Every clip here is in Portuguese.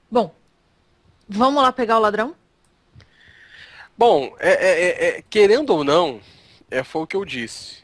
Bom, vamos lá pegar o ladrão? Bom, querendo ou não, foi o que eu disse.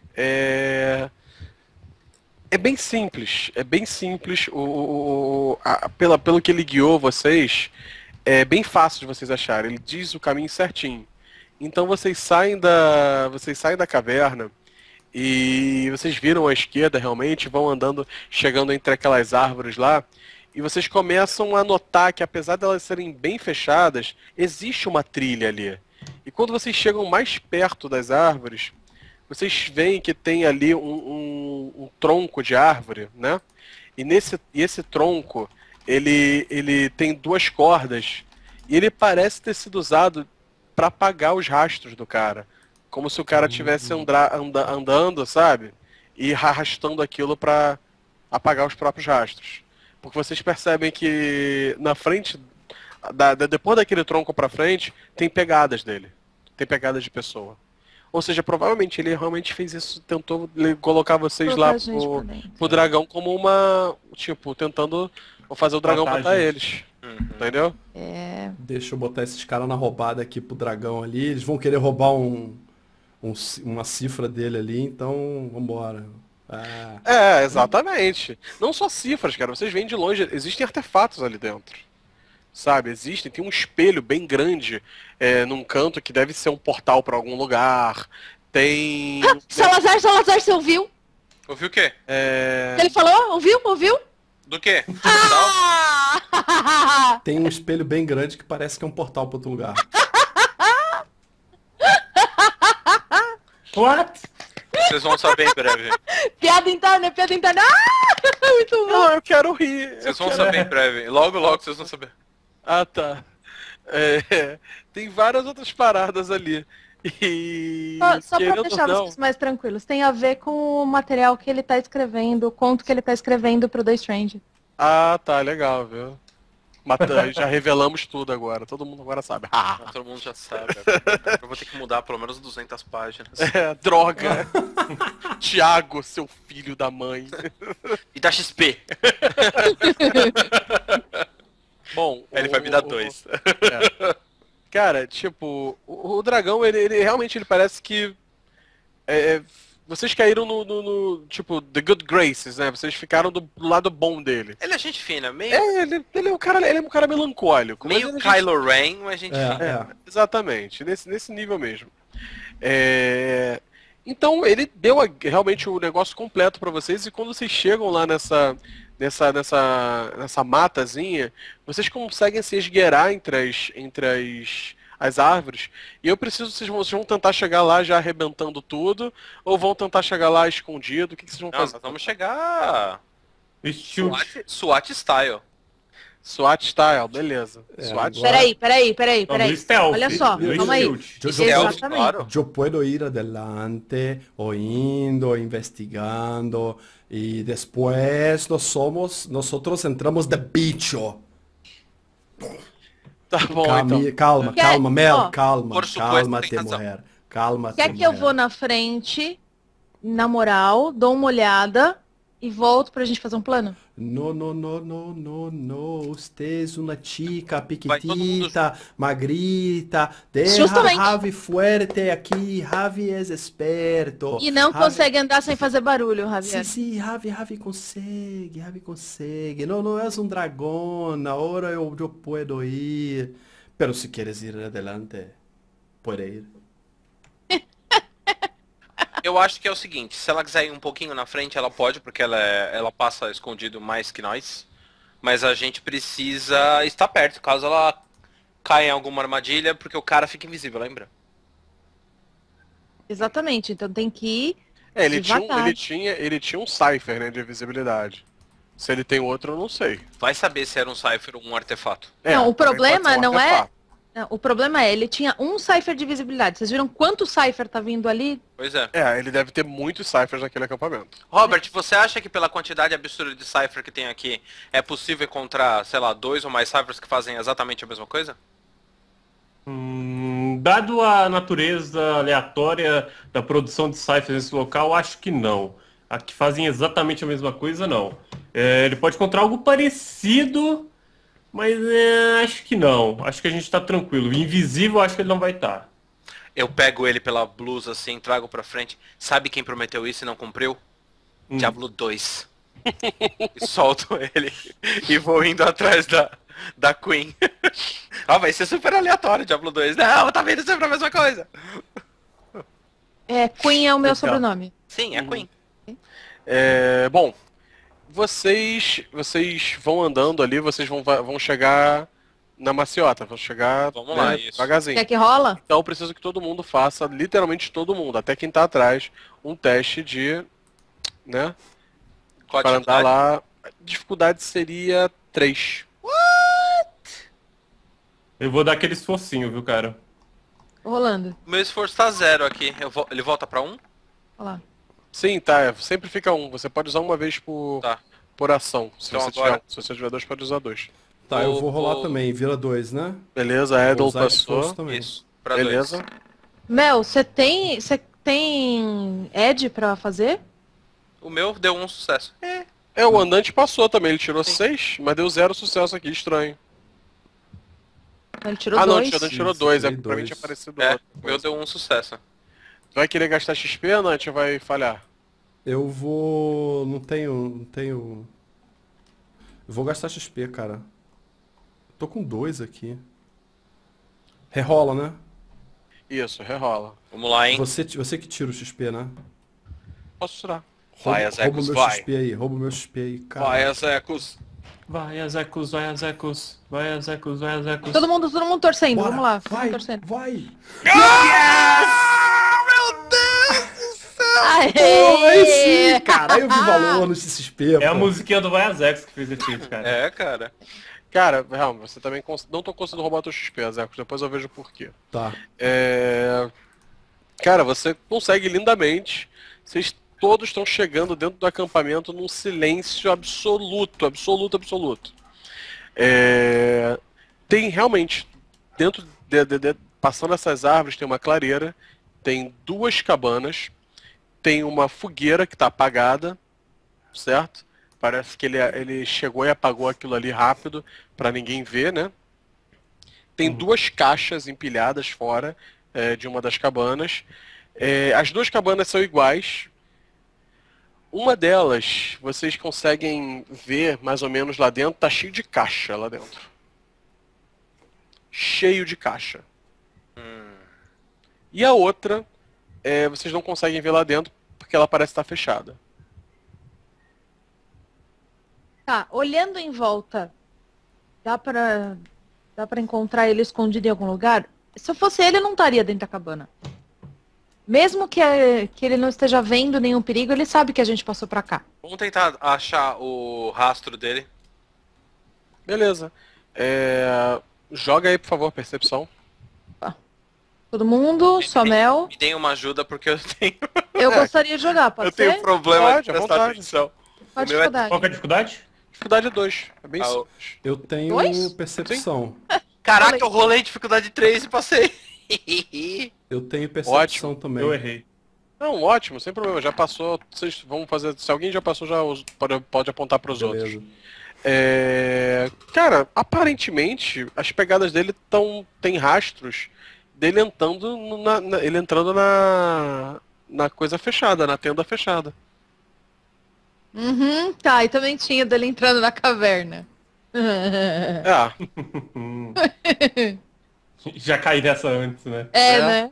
É bem simples. É bem simples. Pelo que ele guiou vocês, é bem fácil de vocês acharem. Ele diz o caminho certinho. Então vocês saem da caverna e vocês viram à esquerda realmente, vão andando, chegando entre aquelas árvores lá, e vocês começam a notar que apesar delas serem bem fechadas, existe uma trilha ali. E quando vocês chegam mais perto das árvores, vocês veem que tem ali um tronco de árvore, né? E esse tronco, ele tem duas cordas e ele parece ter sido usado para apagar os rastros do cara. Como se o cara estivesse andando, sabe? E arrastando aquilo para apagar os próprios rastros. Porque vocês percebem que na frente, depois daquele tronco para frente, tem pegadas dele. Tem pegadas de pessoa. Ou seja, provavelmente ele realmente fez isso, tentou colocar vocês Colocar lá a gente pra pro, dentro. pro dragão como uma. Tipo, tentando fazer o dragão Matar a matar gente. eles. Entendeu? É. Deixa eu botar esses caras na roubada aqui pro dragão ali. Eles vão querer roubar uma cifra dele ali, então vambora. Ah, Exatamente. Não só cifras, cara. Vocês veem de longe, existem artefatos ali dentro. Sabe, existem, tem um espelho bem grande num canto que deve ser um portal pra algum lugar. Tem. Salazar, você ouviu? Ouviu o quê? Ele falou? Ouviu? Do quê? Ah! tem um espelho bem grande que parece que é um portal pra outro lugar. What? Vocês vão saber em breve. Piada interna. Ah! Muito bom. Não, eu quero rir. Vocês vão saber em breve. Logo, logo vocês vão saber. Ah, tá. Tem várias outras paradas ali. E. Só pra querendo deixar ou não, vocês mais tranquilos, tem a ver com o material que ele tá escrevendo, o conto que ele tá escrevendo pro The Strange. Ah, tá, legal, viu? Já revelamos tudo agora. Todo mundo agora sabe. Todo mundo já sabe. Eu vou ter que mudar pelo menos 200 páginas. Droga. Tiago, seu filho da mãe. E dá XP. Bom, Ele vai me dar 2. Cara, tipo, o dragão, ele realmente ele parece que. Vocês caíram tipo, The Good Graces, né? Vocês ficaram do lado bom dele. Ele é gente fina, meio, Ele é um cara melancólico. meio mas ele é Kylo Ren, mas gente fina. exatamente, nesse nível mesmo. Então ele deu realmente o negócio completo pra vocês e quando vocês chegam lá nessa matazinha, vocês conseguem se esgueirar entre as árvores. E eu preciso, vocês vão tentar chegar lá já arrebentando tudo, ou vão tentar chegar lá escondido? O que vocês vão Não, fazer? nós vamos chegar Shoot. SWAT style. SWAT style, beleza. SWAT agora- Peraí. Não, no stealth, Olha só, no calma aí. stealth. Exatamente. Claro. Yo puedo ir adelante, oyendo, investigando, y después nosotros entramos de bicho. Tá bom, então. Calma, Quer- calma, Mel, ó, calma, por supuesto, cálmate, tem razão. mulher. Cálmate, Quer que eu mulher. vou na frente, na moral, dou uma olhada e volto pra gente fazer um plano? No, usted es una chica Vai todo mundo piquitita, magrita, deja Justamente. Javi fuerte aqui, Javi es esperto. E não Javi- consegue andar sem fazer barulho, Javier. Sí, Javi consegue. No es un dragón, ahora yo puedo ir. Pero si quieres ir adelante, puede ir. Eu acho que é o seguinte, se ela quiser ir um pouquinho na frente, ela pode, porque ela passa escondido mais que nós. Mas a gente precisa estar perto, caso ela caia em alguma armadilha, porque o cara fica invisível, lembra? Exatamente, então tem que ir. Ele Devagar. tinha um cipher, né, de visibilidade. Se ele tem outro, eu não sei. Vai saber se era um cipher ou um artefato. Não, o também problema pode ser um não é- artefato. Não, o problema é, ele tinha um cipher de visibilidade. Vocês viram quanto cipher tá vindo ali? Pois é. Ele deve ter muitos ciphers naquele acampamento. Robert, você acha que pela quantidade absurda de cipher que tem aqui, é possível encontrar, sei lá, 2 ou mais ciphers que fazem exatamente a mesma coisa? Dado a natureza aleatória da produção de ciphers nesse local, acho que não. A que fazem exatamente a mesma coisa, não. Ele pode encontrar algo parecido, Mas acho que não. Acho que a gente tá tranquilo. Invisível, acho que ele não vai estar. Eu pego ele pela blusa assim, trago pra frente. Sabe quem prometeu isso e não cumpriu? Diablo 2. E solto ele e vou indo atrás da Queen. Vai ser super aleatório Diablo 2. Não, tá vendo sempre a mesma coisa. Queen é o meu Legal. sobrenome. Sim, é a Queen. Bom, vocês vão andando ali, vocês vão chegar na maciota, vão chegar Vamos lá, isso. devagarzinho. Quer que rola? Então eu preciso que todo mundo faça, literalmente todo mundo, até quem tá atrás, um teste de, né, Qual a para andar dificuldade? lá. A dificuldade seria 3. Eu vou dar aquele esforcinho, viu, cara? Tô rolando. Meu esforço tá 0 aqui. Ele volta pra 1? Olha lá. Sim, tá, sempre fica 1. Você pode usar uma vez Tá. por ação. Se Então você agora- tiver 1. Se você tiver 2, pode usar 2. Tá, eu vou rolar Vou- também, vira 2, né? Beleza, a Vou Edel usar esforço passou. também. Isso. Pra 2. Beleza. Mel, você tem Ed pra fazer? O meu deu um sucesso. O andante passou também, ele tirou 6, mas deu 0 sucesso aqui, estranho. Ele tirou Não, o 2. andante tirou Isso, 2, tirei pra mim dois. tinha aparecido É, outra meu coisa. deu um sucesso. Vai querer gastar XP, andante, ou vai falhar? Eu vou... Não tenho... Eu vou gastar XP, cara. Tô com 2 aqui. Rerola, né? Isso, rerola. Vamos lá, hein? Você que tira o XP, né? Posso tirar. Vai, Rouba Azecos, o meu vai. XP aí, rouba o meu XP aí, cara. Vai, Azecos. Vai, Azecos, vai, Azecos. Vai, Azecos, vai, Azecos. Todo mundo torcendo, Bora, vamos lá. vai, Torcendo. vai! Meu Deus do céu! Pô, aí sim, cara, aí eu vi valor no XP, É a pô. musiquinha do Vai, Azecos que fez efeito, cara. É, cara. Cara, realmente, você também não tô conseguindo roubar teu XP, Azecos, depois eu vejo por quê. Tá. Cara, você consegue lindamente. Vocês todos estão chegando dentro do acampamento num silêncio absoluto, absoluto, absoluto. Tem realmente, dentro passando essas árvores, tem uma clareira, tem 2 cabanas, tem uma fogueira que está apagada, certo? Parece que ele chegou e apagou aquilo ali rápido para ninguém ver, né? Tem 2 caixas empilhadas fora de uma das cabanas. As 2 cabanas são iguais. Uma delas, vocês conseguem ver mais ou menos lá dentro, tá cheio de caixa lá dentro. Cheio de caixa. E a outra, vocês não conseguem ver lá dentro porque ela parece estar fechada. Tá, olhando em volta, dá pra encontrar ele escondido em algum lugar? Se eu fosse ele, eu não estaria dentro da cabana. Mesmo que ele não esteja vendo nenhum perigo, ele sabe que a gente passou pra cá. Vamos tentar achar o rastro dele. Beleza. Joga aí, por favor, percepção. Todo mundo, só Mel. Me deem uma ajuda porque eu tenho, Eu gostaria de jogar, pode eu tenho ser? problema Pode, de à prestar vontade. atenção. Qual a o meu é- dificuldade? Qual que é a dificuldade? Dificuldade 2. É bem Ah, simples. Eu tenho 2? percepção. Caraca, eu rolei dificuldade 3 e passei. Eu tenho percepção também. Eu errei. Não, ótimo, sem problema. Já passou. Vocês vão fazer. Se alguém já passou, já pode apontar para os outros. Beleza. Cara, aparentemente as pegadas dele tem rastros dele entrando ele entrando na coisa fechada, na tenda fechada. Uhum, tá, e também tinha dele entrando na caverna. Já caí nessa antes, né? Né?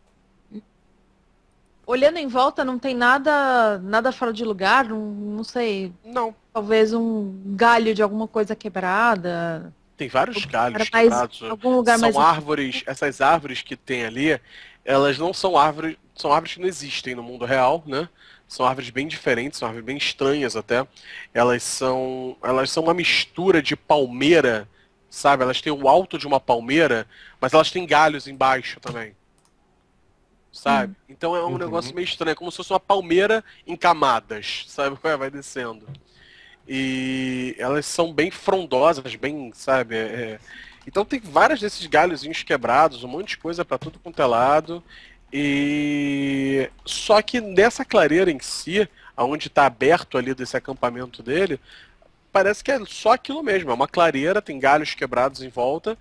Olhando em volta, não tem nada fora de lugar, não sei, Não. talvez um galho de alguma coisa quebrada. Tem vários galhos mais, quebrados. algum lugar São mais... árvores, essas árvores que tem ali, elas não são árvores, são árvores que não existem no mundo real, né? São árvores bem diferentes, são árvores bem estranhas até. Elas são uma mistura de palmeira, sabe? Elas têm o alto de uma palmeira, mas elas têm galhos embaixo também. Sabe? Então é um negócio meio estranho, é como se fosse uma palmeira em camadas, sabe? Vai descendo. E elas são bem frondosas, bem, sabe? Então tem vários desses galhozinhos quebrados, um monte de coisa pra tudo quanto é lado. E só que nessa clareira em si, aonde está aberto ali desse acampamento dele, parece que é só aquilo mesmo. É uma clareira, tem galhos quebrados em volta.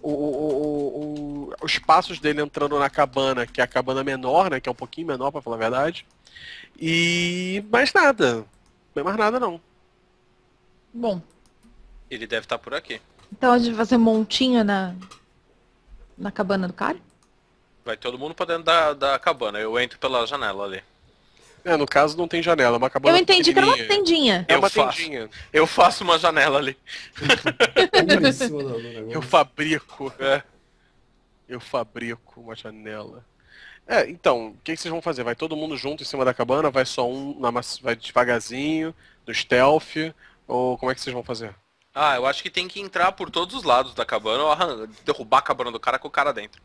Os passos dele entrando na cabana, que é a cabana menor, né? Que é um pouquinho menor, pra falar a verdade. E mais nada. Não tem mais nada, não. Bom, Ele deve estar por aqui. então a gente vai fazer montinho na cabana do cara? Vai todo mundo pra dentro da cabana. Eu entro pela janela ali. No caso não tem janela, é uma cabana Eu entendi que era uma pequenininha. tendinha. É uma Eu faço. tendinha. Eu faço uma janela ali. Uma em cima do negócio. Eu fabrico. Eu fabrico uma janela. Então, o que vocês vão fazer? Vai todo mundo junto em cima da cabana? Vai só um, vai devagarzinho, no stealth? Ou como é que vocês vão fazer? Eu acho que tem que entrar por todos os lados da cabana ou derrubar a cabana do cara com o cara dentro.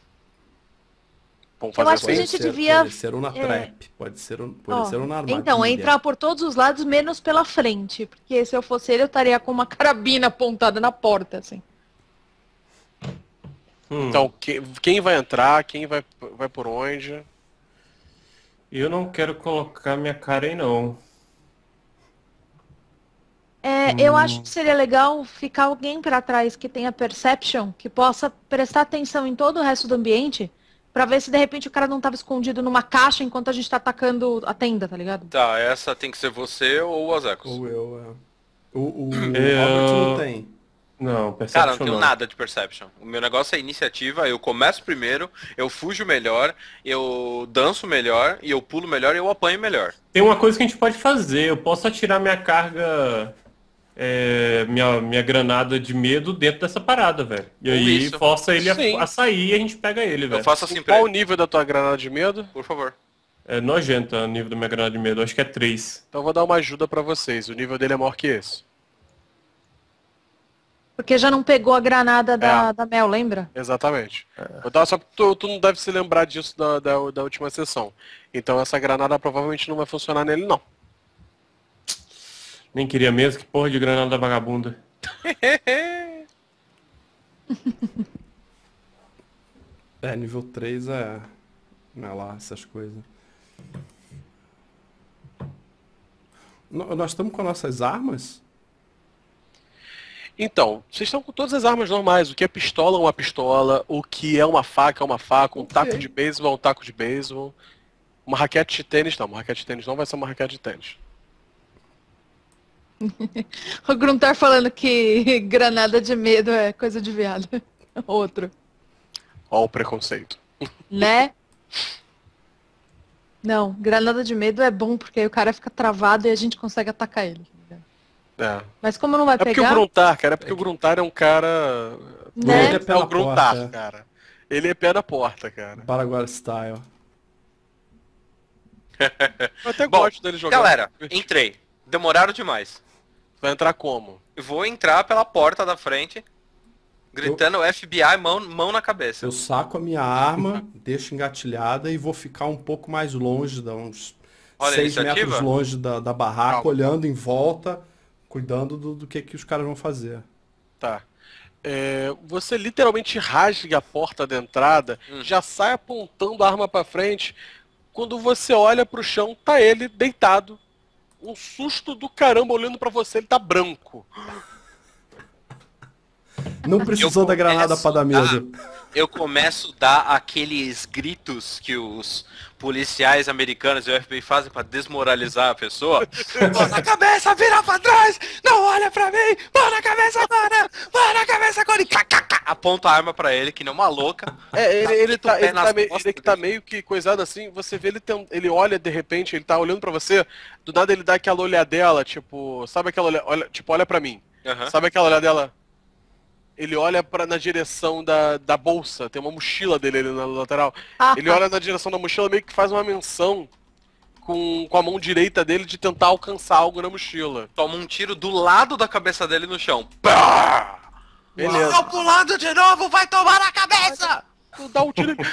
Vamos Eu fazer acho que a assim? gente devia- Pode ser um na trap, pode ser um na armadilha. Então, entrar por todos os lados, menos pela frente. Porque se eu fosse ele, eu estaria com uma carabina apontada na porta, assim. Então, quem vai entrar? Quem vai por onde? Eu não quero colocar minha cara aí, não. Eu acho que seria legal ficar alguém pra trás que tenha perception, que possa prestar atenção em todo o resto do ambiente, pra ver se de repente o cara não tava escondido numa caixa enquanto a gente tá atacando a tenda, tá ligado? Tá, essa tem que ser você ou o Azekos. Ou eu, O Robert não tem. Não, Cara, Perception não tenho nada de Perception. O meu negócio é iniciativa, eu começo primeiro, eu fujo melhor, eu danço melhor, e eu pulo melhor e eu apanho melhor. Tem uma coisa que a gente pode fazer. Eu posso atirar minha carga, minha granada de medo dentro dessa parada, velho. E Ou aí isso. força ele Sim. a sair e a gente pega ele, velho. Eu faço assim pra Qual o ele, nível da tua granada de medo? por favor. É nojenta o nível da minha granada de medo. Acho que é 3. Então eu vou dar uma ajuda pra vocês. O nível dele é maior que esse. Porque já não pegou a granada da Mel, lembra? Exatamente. Vou dar só porque tu não deve se lembrar disso da última sessão. Então essa granada provavelmente não vai funcionar nele, não. Nem queria mesmo, que porra de granada da vagabunda. Nível 3 não é lá, essas coisas. Nós estamos com nossas armas? Então, vocês estão com todas as armas normais. O que é pistola é uma pistola. O que é uma faca é uma faca. Um taco de beisebol é um taco de beisebol. Uma raquete de tênis não. Uma raquete de tênis não vai ser uma raquete de tênis. O Gruntar falando que granada de medo é coisa de viado. Outro. Ó o preconceito. Né? Não, granada de medo é bom porque aí o cara fica travado e a gente consegue atacar ele. É. Mas como não vai Porque o pegar, Gruntar, cara, é porque o Gruntar é um cara... né? Ele é pé É o na Gruntar, porta. cara. Ele é pé na porta, cara. Paraguai style. Eu até Bom, gosto dele jogar. galera, entrei. Demoraram demais. Vai entrar como? Eu vou entrar pela porta da frente, gritando FBI, mão na cabeça. Eu saco a minha arma, deixo engatilhada e vou ficar um pouco mais longe, uns Olha a 6 iniciativa. metros longe da barraca, Calma. olhando em volta, cuidando do que os caras vão fazer. Tá. Você literalmente rasga a porta da entrada, já sai apontando a arma pra frente. Quando você olha pro chão, tá ele deitado. Um susto do caramba olhando pra você, ele tá branco. Não precisou da granada pra dar medo. Eu começo a dar aqueles gritos que os policiais americanos e o FBI fazem pra desmoralizar a pessoa. Mão na cabeça, vira pra trás, não olha pra mim, mão na cabeça agora, mão na cabeça agora. E aponta a arma pra ele, que nem uma louca. Ele Mete o pé nas costas tá dele. meio que coisado assim, você vê ele olha de repente, ele tá olhando pra você, do nada ele dá aquela olhadela, tipo, sabe aquela olha pra mim. Aham. Sabe aquela olhadela? Ele olha na direção da bolsa, tem uma mochila dele ali na lateral. Ele olha na direção da mochila, meio que faz uma menção com a mão direita dele de tentar alcançar algo na mochila. Toma um tiro do lado da cabeça dele no chão. Pá! Beleza. Tô pulando de novo, vai tomar na cabeça! Tu dá um tiro.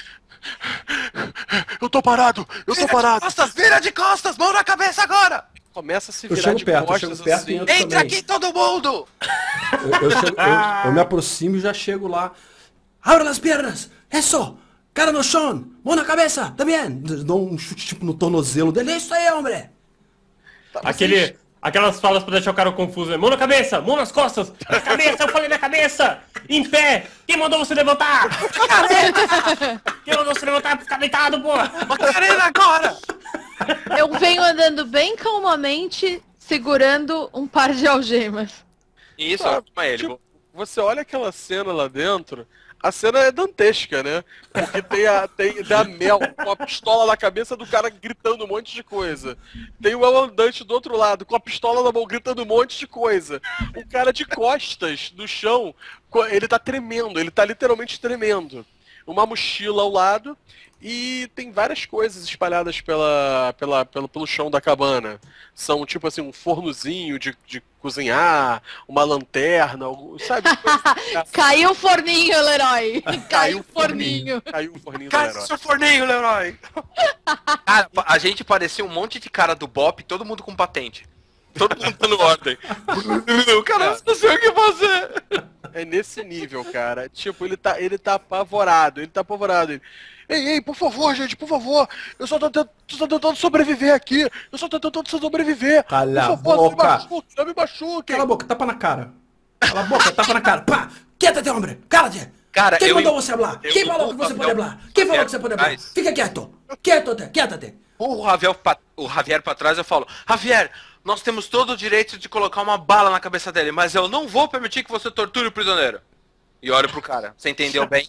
Eu tô parado! Vira de costas, mão na cabeça agora! Começa a se Eu virar chego de perto, eu costas chego perto assim. e entro Entra também. aqui todo mundo! Eu me aproximo e já chego lá. Abra as pernas! Isso! Cara no chão! Mão na cabeça! Tá bem? Dou um chute tipo no tornozelo dele. É isso aí, homem! Aquelas falas pra deixar o cara confuso, né? Mão na cabeça, mão nas costas, na cabeça, eu falei na cabeça! Em pé! Quem mandou você levantar? Macarena! Quem mandou você levantar pra ficar deitado, pô? Macarena agora! Eu venho andando bem calmamente, segurando um par de algemas. Isso, Sabe, toma ele. tipo, você olha aquela cena lá dentro, a cena é dantesca, né? Porque tem a Mel com a pistola na cabeça do cara gritando um monte de coisa. Tem o El Andante do outro lado com a pistola na mão gritando um monte de coisa. O cara de costas no chão, ele tá tremendo, ele tá literalmente tremendo. Uma mochila ao lado e tem várias coisas espalhadas pelo chão da cabana. São tipo assim, um fornozinho de cozinhar, uma lanterna, sabe? Caiu o forninho, Leroy. Caiu o forninho. Caiu o forninho do Cai Leroy. seu forninho, Leroy! Cara, a gente parecia um monte de cara do Bop, todo mundo com patente. Todo mundo dando ordem. Cara, não sei o que fazer. É nesse nível, cara. Tipo, ele tá apavorado. Ei, por favor, gente, por favor. Eu só tô tentando sobreviver aqui. Eu só tô tentando sobreviver. Cala a Por favor, boca. não me machuque. Cala a boca, tapa na cara. Cala a boca, tapa na cara. Pá! Quieta-te, homem! Cala-te! Cara, Quem eu- mandou você falar? eu- Quem falou que você pode falar? Quem falou que você pode falar? Fica quieto! Quieta-te! O Javier pra trás, eu falo, Javier, nós temos todo o direito de colocar uma bala na cabeça dele, mas eu não vou permitir que você torture o prisioneiro. E olho pro cara. Você entendeu bem?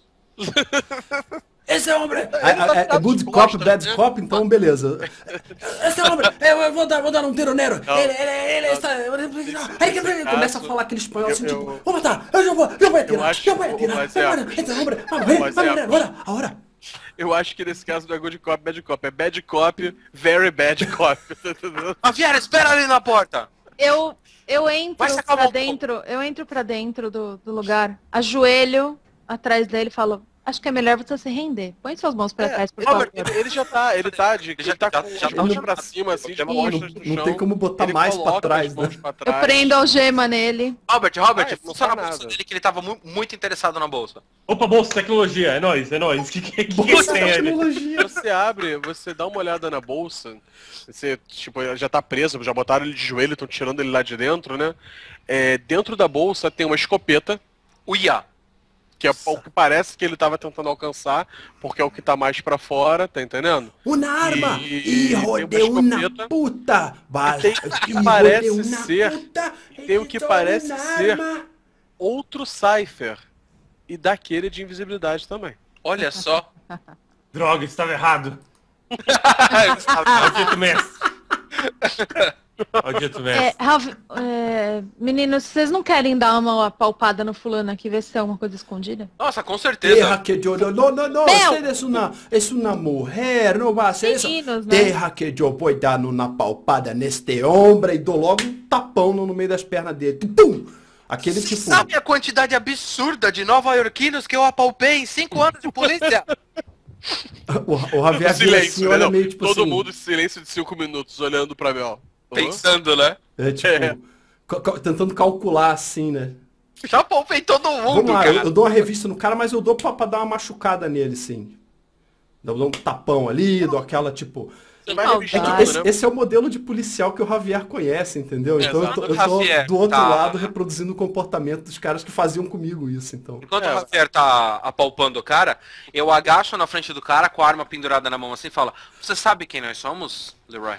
Esse homem tá é good de cop, costas, bad né? cop, então beleza. Esse homem, eu vou dar um tiro nele. Ele está... Aí que começa a falar aquele espanhol assim, tipo, vou matar, eu vou atirar, acho- eu vou atirar. mas é- Esse homem, vai mas morrer, é- agora. Eu acho que nesse caso não é good cop, bad cop. É bad cop, very bad cop. Entendeu? Javier, espera ali na porta. Eu entro Vai se acalmar pra um pouco. dentro, eu entro para dentro do lugar, ajoelho atrás dele e falo, acho que é melhor você se render. Põe suas mãos pra trás, por favor. Ele já tá com já as tá mãos no- pra cima, assim, de Não- costas no chão. Não tem como botar Ele mais pra coloca trás, as mãos né? pra Eu trás. prendo a algema nele. Robert, não funciona a faz bolsa nada. dele que ele tava muito interessado na bolsa. Opa, bolsa, tecnologia, é nóis. O que Bolsa tem aí? tecnologia. Você abre, você dá uma olhada na bolsa, você, tipo, já tá preso, já botaram ele de joelho, estão tirando ele lá de dentro, né? Dentro da bolsa tem uma escopeta, Uia. que é o que parece que ele tava tentando alcançar, porque é o que tá mais pra fora, tá entendendo? Uma arma! E Hijo tem de uma una escopeta. puta! tem o que Hijo parece de una ser- puta, tem o que hijo de parece una ser- arma. Outro Cypher, e daquele de invisibilidade também. Olha só. Droga, estava errado. Maldito mestre. Maldito mestre. Meninos, vocês não querem dar uma palpada no fulano aqui, ver se tem alguma coisa escondida? Nossa, com Deja certeza. que yo, no, Meu. usted es una mujer, no va a hacer eso. Meninos, né? Deja que eu vou dar uma palpada neste homem e dou logo um tapão no meio das pernas dele. Pum! Aquele Você tipo... sabe a quantidade absurda de nova-iorquinos que eu apalpei em 5 anos de polícia? O Javier vira assim, olha não, meio tipo todo assim... mundo em silêncio de 5 minutos, olhando pra Mel. Pensando, né? É tipo... Tentando calcular assim, né? Já apalpei todo mundo, Vamos lá, cara. eu dou uma revista no cara, mas eu dou pra dar uma machucada nele, sim. Dou um tapão ali, dou aquela tipo... Você vai maldade. É revistando, que né? esse é o modelo de policial que o Javier conhece, entendeu? Então eu tô Javier, do outro tá. lado reproduzindo o comportamento dos caras que faziam comigo isso, então. Enquanto o Javier tá apalpando o cara, eu agacho na frente do cara com a arma pendurada na mão assim e falo, você sabe quem nós somos, Leroy?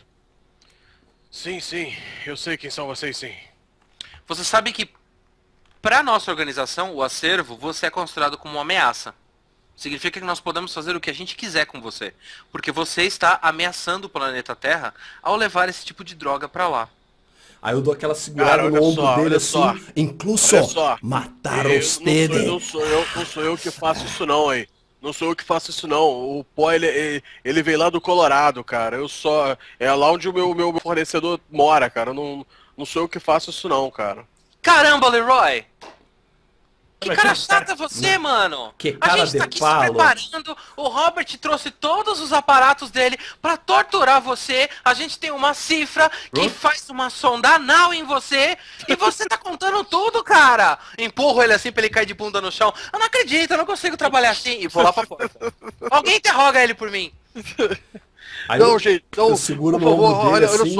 Sim, eu sei quem são vocês, sim. Você sabe que pra nossa organização, o acervo, você é considerado como uma ameaça. Significa que nós podemos fazer o que a gente quiser com você. Porque você está ameaçando o planeta Terra ao levar esse tipo de droga pra lá. Aí eu dou aquela segurada Cara, no olha ombro só, dele olha assim, só. incluso Olha só. matar Não usted. sou eu que faço isso não, hein. Não sou eu que faço isso não. O pó, ele veio lá do Colorado, cara. É lá onde o meu fornecedor mora, cara. Não sou eu que faço isso não, cara. Caramba, Leroy! Que Mas cara que chato cara- é você, mano! Que A cara gente tá de aqui palo. se preparando, o Robert trouxe todos os aparatos dele pra torturar você, a gente tem uma cifra que faz uma sonda anal em você, e você tá contando tudo, cara! Empurro ele assim pra ele cair de bunda no chão. Eu não acredito, eu não consigo trabalhar assim, e vou lá pra fora. Alguém interroga ele por mim. Aí Não, eu, gente, não, eu seguro por no ombro favor, dele olha assim. só.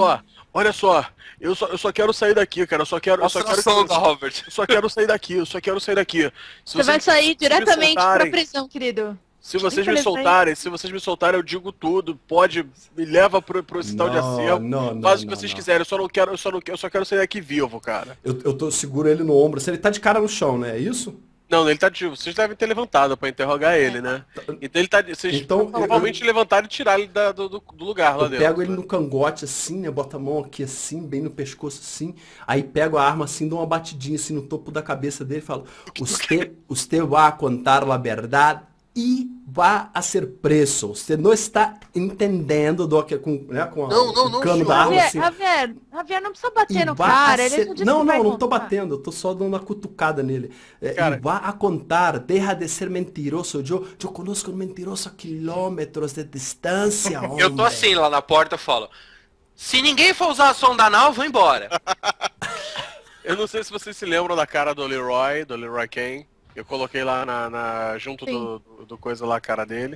olha só, eu só quero sair daqui, cara. Eu só quero Robert. eu só quero sair daqui, eu só quero sair daqui. Se Você vai sair me diretamente pra soltarem, prisão, querido. se vocês me soltarem, eu digo tudo. Pode, me leva pro hospital de acervo. Faz o que vocês quiserem. Eu só quero sair daqui vivo, cara. Eu tô seguro ele no ombro. Se ele tá de cara no chão, né? É isso? Não, ele tá ativo. Vocês devem ter levantado pra interrogar ele, né? Então ele tá. Vocês provavelmente levantaram e tiraram ele do lugar lá eu dentro. Eu pego ele no cangote assim, né? Boto a mão aqui assim, bem no pescoço assim. Aí pego a arma assim, dou uma batidinha assim no topo da cabeça dele e falo: Usted vai contar a verdade e vai a ser preso. Você não está entendendo do que com o cano da arma assim. Javier, não precisa bater no cara. Ele já disse não tô batendo. Eu tô só dando uma cutucada nele. Cara, e vai a contar. Deja de ser mentiroso. Eu conozco um mentiroso a quilômetros de distância, homem. Eu tô assim lá na porta, eu falo: se ninguém for usar a sonda anal, eu vou embora. Eu não sei se vocês se lembram da cara do Leroy Kane. Eu coloquei lá junto do coisa lá a cara dele.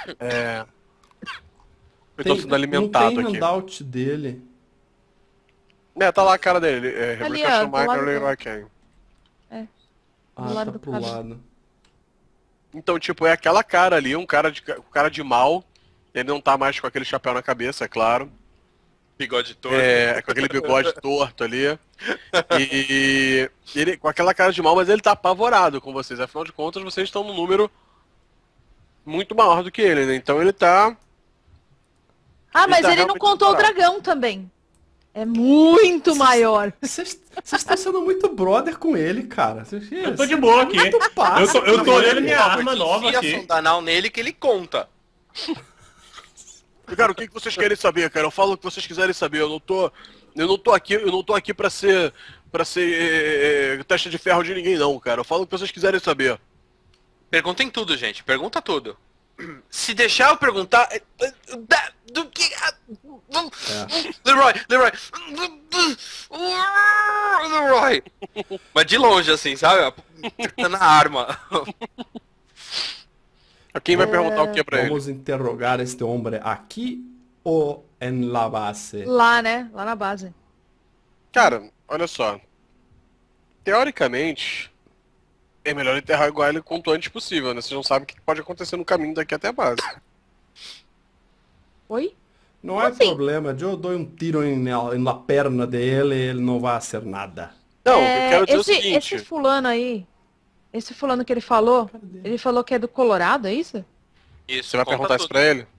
Eu tô sendo alimentado não tem aqui. handout dele. Tá lá a cara dele. Rebecca do lado Schumacher, Leroy Kane. Do lado Tá do pro cara. lado. Então, tipo, é aquela cara ali, um cara de mal. Ele não tá mais com aquele chapéu na cabeça, é claro. Bigode torto. Com aquele bigode torto ali. E ele com aquela cara de mal, mas ele tá apavorado com vocês. Afinal de contas, vocês estão num número muito maior do que ele, né? Então ele tá... Mas ele não contou o dragão também. É muito maior. Vocês estão sendo muito brother com ele, cara. Eu tô de boa aqui. Eu tô olhando minha arma nova aqui. Se a sonda anal nele que ele conta. Cara, o que vocês querem saber, cara? Eu falo o que vocês quiserem saber. Eu não tô aqui pra ser testa de ferro de ninguém, não, cara. Eu falo o que vocês quiserem saber. Perguntem tudo, gente. Pergunta tudo. Se deixar eu perguntar... Do que... Leroy. Mas de longe, assim, sabe? Tá na arma. Quem vai perguntar o que pra ele? Vamos interrogar este homem aqui ou em la base? Lá, né? Lá na base. Cara, olha só. Teoricamente, é melhor interrogar ele o quanto antes possível, né? Vocês não sabem o que pode acontecer no caminho daqui até a base. Oi? Não é problema, eu dou um tiro na perna dele e ele não vai fazer nada. Não, eu quero dizer o seguinte... Esse fulano aí, esse fulano que ele falou que é do Colorado, é isso? Isso, você vai perguntar isso pra ele?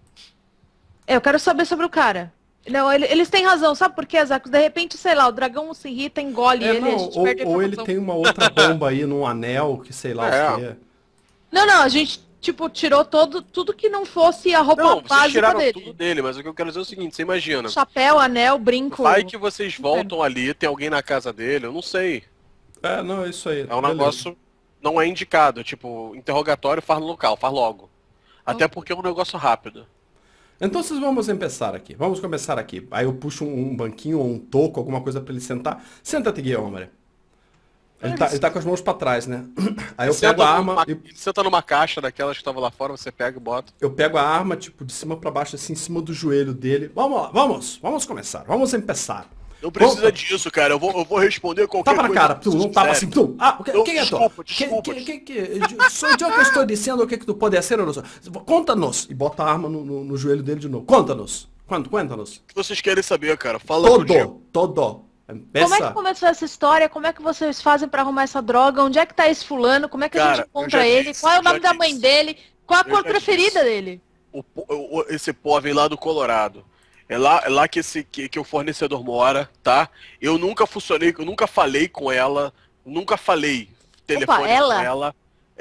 Eu quero saber sobre o cara. Não, eles têm razão, sabe por quê, Zaco? De repente, sei lá, o dragão se irrita, engole ele, a gente perde a ou ele informação. tem uma outra bomba aí num anel, que sei lá o que é. Não, a gente, tipo, tirou tudo que não fosse a roupa Não, vocês básica tiraram dele. tudo dele, mas o que eu quero dizer é o seguinte, você imagina. Chapéu, anel, brinco. Vai que vocês voltam ali, tem alguém na casa dele, eu não sei. Não, é isso aí. É um negócio, não é indicado, tipo, interrogatório faz no local, faz logo. Até porque é um negócio rápido. Então vamos começar aqui. Vamos começar aqui. Aí eu puxo um banquinho ou um toco, alguma coisa pra ele sentar. Senta-te, Guilherme. Ele tá com as mãos pra trás, né? Aí eu pego a arma e... Você tá numa caixa daquelas que estavam lá fora, você pega e bota. Eu pego a arma, tipo, de cima pra baixo, assim, em cima do joelho dele. Vamos lá, vamos começar. Vamos começar. Não precisa disso, cara. Eu vou responder qualquer coisa. Tapa na cara. Tu não tapa assim. Tu. Quem é tu? Desculpa. Sou eu que estou dizendo o que tu pode ser ou não. Conta-nos. E bota a arma no joelho dele de novo. Conta-nos. Conta-nos. O que vocês querem saber, cara? Fala Todo. Como é que começou essa história? Como é que vocês fazem pra arrumar essa droga? Onde é que tá esse fulano? Como é que a gente encontra ele? Qual é o nome da mãe dele? Qual a cor preferida dele? Esse pó vem lá do Colorado. É lá que o fornecedor mora, tá? Eu nunca falei com ela, nunca falei telefone com ela.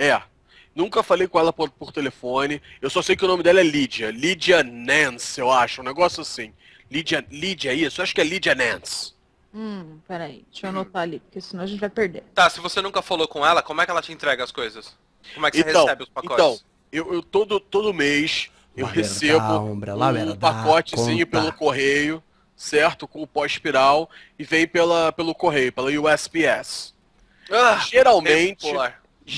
Nunca falei com ela por telefone. Eu só sei que o nome dela é Lydia. Lydia Nance, eu acho, um negócio assim. Lydia, isso, eu acho que é Lydia Nance. Peraí, deixa eu anotar ali, porque senão a gente vai perder. Tá, se você nunca falou com ela, como é que ela te entrega as coisas? Como é que você recebe os pacotes? Então, eu todo mês... Eu recebo um pacotezinho pelo correio, certo? Com o pó-espiral e vem pelo correio, pela USPS.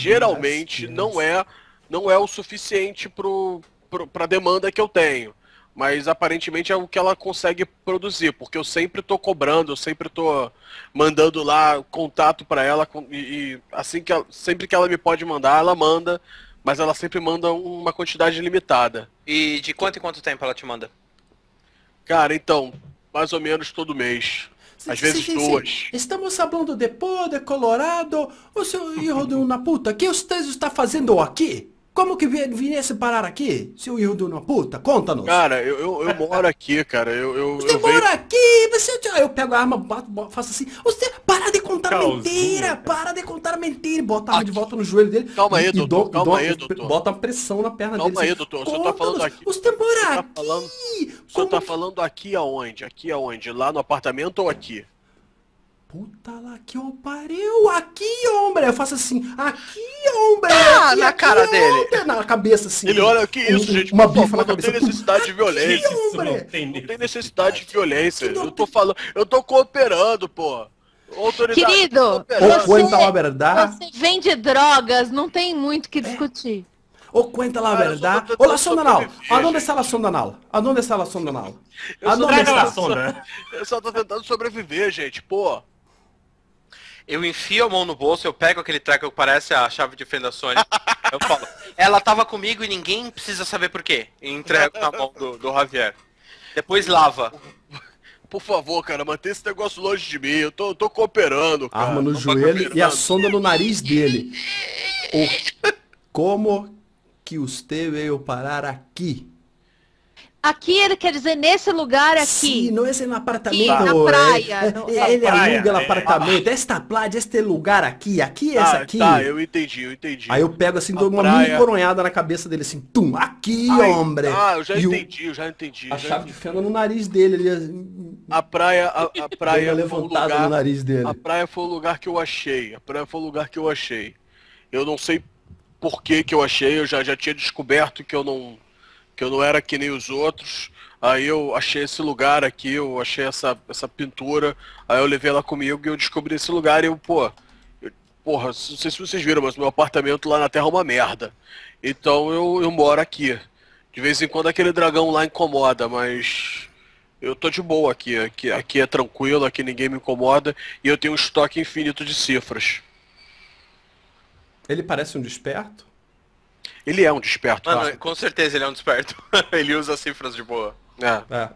Geralmente não é o suficiente pra demanda que eu tenho. mas aparentemente é o que ela consegue produzir, porque eu sempre tô cobrando, eu sempre tô mandando lá contato pra ela e assim que sempre que ela me pode mandar, ela manda, mas ela sempre manda uma quantidade limitada. E de quanto em quanto tempo ela te manda? Cara, então, mais ou menos todo mês. Às vezes duas. Estamos falando de pó, de Colorado. O seu hijo de uma puta, o que você está fazendo aqui? Como que viesse parar aqui, seu hijo de uma puta? Conta-nos. Cara, eu moro aqui, cara. Você Eu mora aqui, você... Eu pego a arma, faço assim. Você, para de contar Calzinha, mentira, cara. para de contar mentira. Bota a arma de volta no joelho dele. Calma aí, e doutor, calma aí, doutor. Bota uma pressão na perna dele. Calma aí, assim, doutor. O senhor tá falando conta-nos, aqui. Você mora O senhor tá aqui. falando- O senhor tá falando aqui aonde? Aqui aonde? Lá no apartamento ou aqui? Puta lá que eu pariu, aqui, homem. Eu faço assim, aqui, homem. Ah, aqui, na cara dele. homem. Na cabeça, assim. Ele olha, que isso, gente? Uma Por bifa favor, na não cabeça. tem necessidade de violência. Aqui, Isso homem. não tem Não nem. tem necessidade de violência. Eu tô falando, eu tô cooperando, pô. Autoridade, Querido, eu tô cooperando. Ou cuenta la verdade. Você vende drogas, não tem muito o que discutir. O cuenta la Cara, eu verdad. só tô tentando O la sonda anal. sobreviver, Aonde gente. está la sonda anal? Aonde está la sonda anal? Eu só Aonde Traga está? lá, sonda. Eu só tô tentando sobreviver, gente, pô. Eu enfio a mão no bolso, eu pego aquele treco que parece a chave de fenda Sony. Eu falo, ela tava comigo e ninguém precisa saber por quê. E entrego na mão do Javier. Depois lava. Por favor, cara, mantenha esse negócio longe de mim. Eu tô cooperando, cara. Arma no Tô joelho e a cooperando. sonda no nariz dele. Como que você veio parar aqui? Aqui ele quer dizer nesse lugar aqui. Sim, não é no apartamento. Aqui, na praia, Ele praia, aluga o é. apartamento. Esta playa, este lugar aqui. Aqui é esse aqui. Tá, eu entendi. Aí eu pego assim, dou uma praia. mini coronhada na cabeça dele assim. Tum, aqui, Ai, homem. Ah, eu já E entendi. A chave de fenda no nariz dele. Ele A praia, a deu praia uma foi um levantada no lugar. nariz dele. A praia foi o lugar que eu achei. A praia foi o lugar que eu achei. Eu não sei por que eu achei. Eu já tinha descoberto que eu não era que nem os outros. Aí eu achei esse lugar aqui, eu achei essa pintura. Aí eu levei ela comigo e eu descobri esse lugar e porra, não sei se vocês viram, mas meu apartamento lá na Terra é uma merda. Então eu moro aqui. De vez em quando aquele dragão lá incomoda, mas eu tô de boa aqui. Aqui é tranquilo, aqui ninguém me incomoda e eu tenho um estoque infinito de cifras. Ele parece um desperto? Ele é um desperto, Mano, cara. com certeza ele é um desperto. Ele usa cifras de boa. É. É.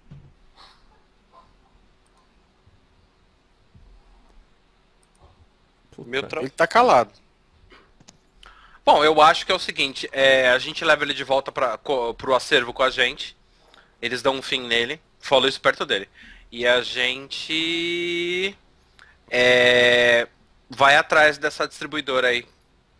Puta. Meu tro... Ele tá calado. Bom, eu acho que é o seguinte, a gente leva ele de volta pro acervo com a gente. Eles dão um fim nele. Falou isso perto dele. E a gente vai atrás dessa distribuidora aí.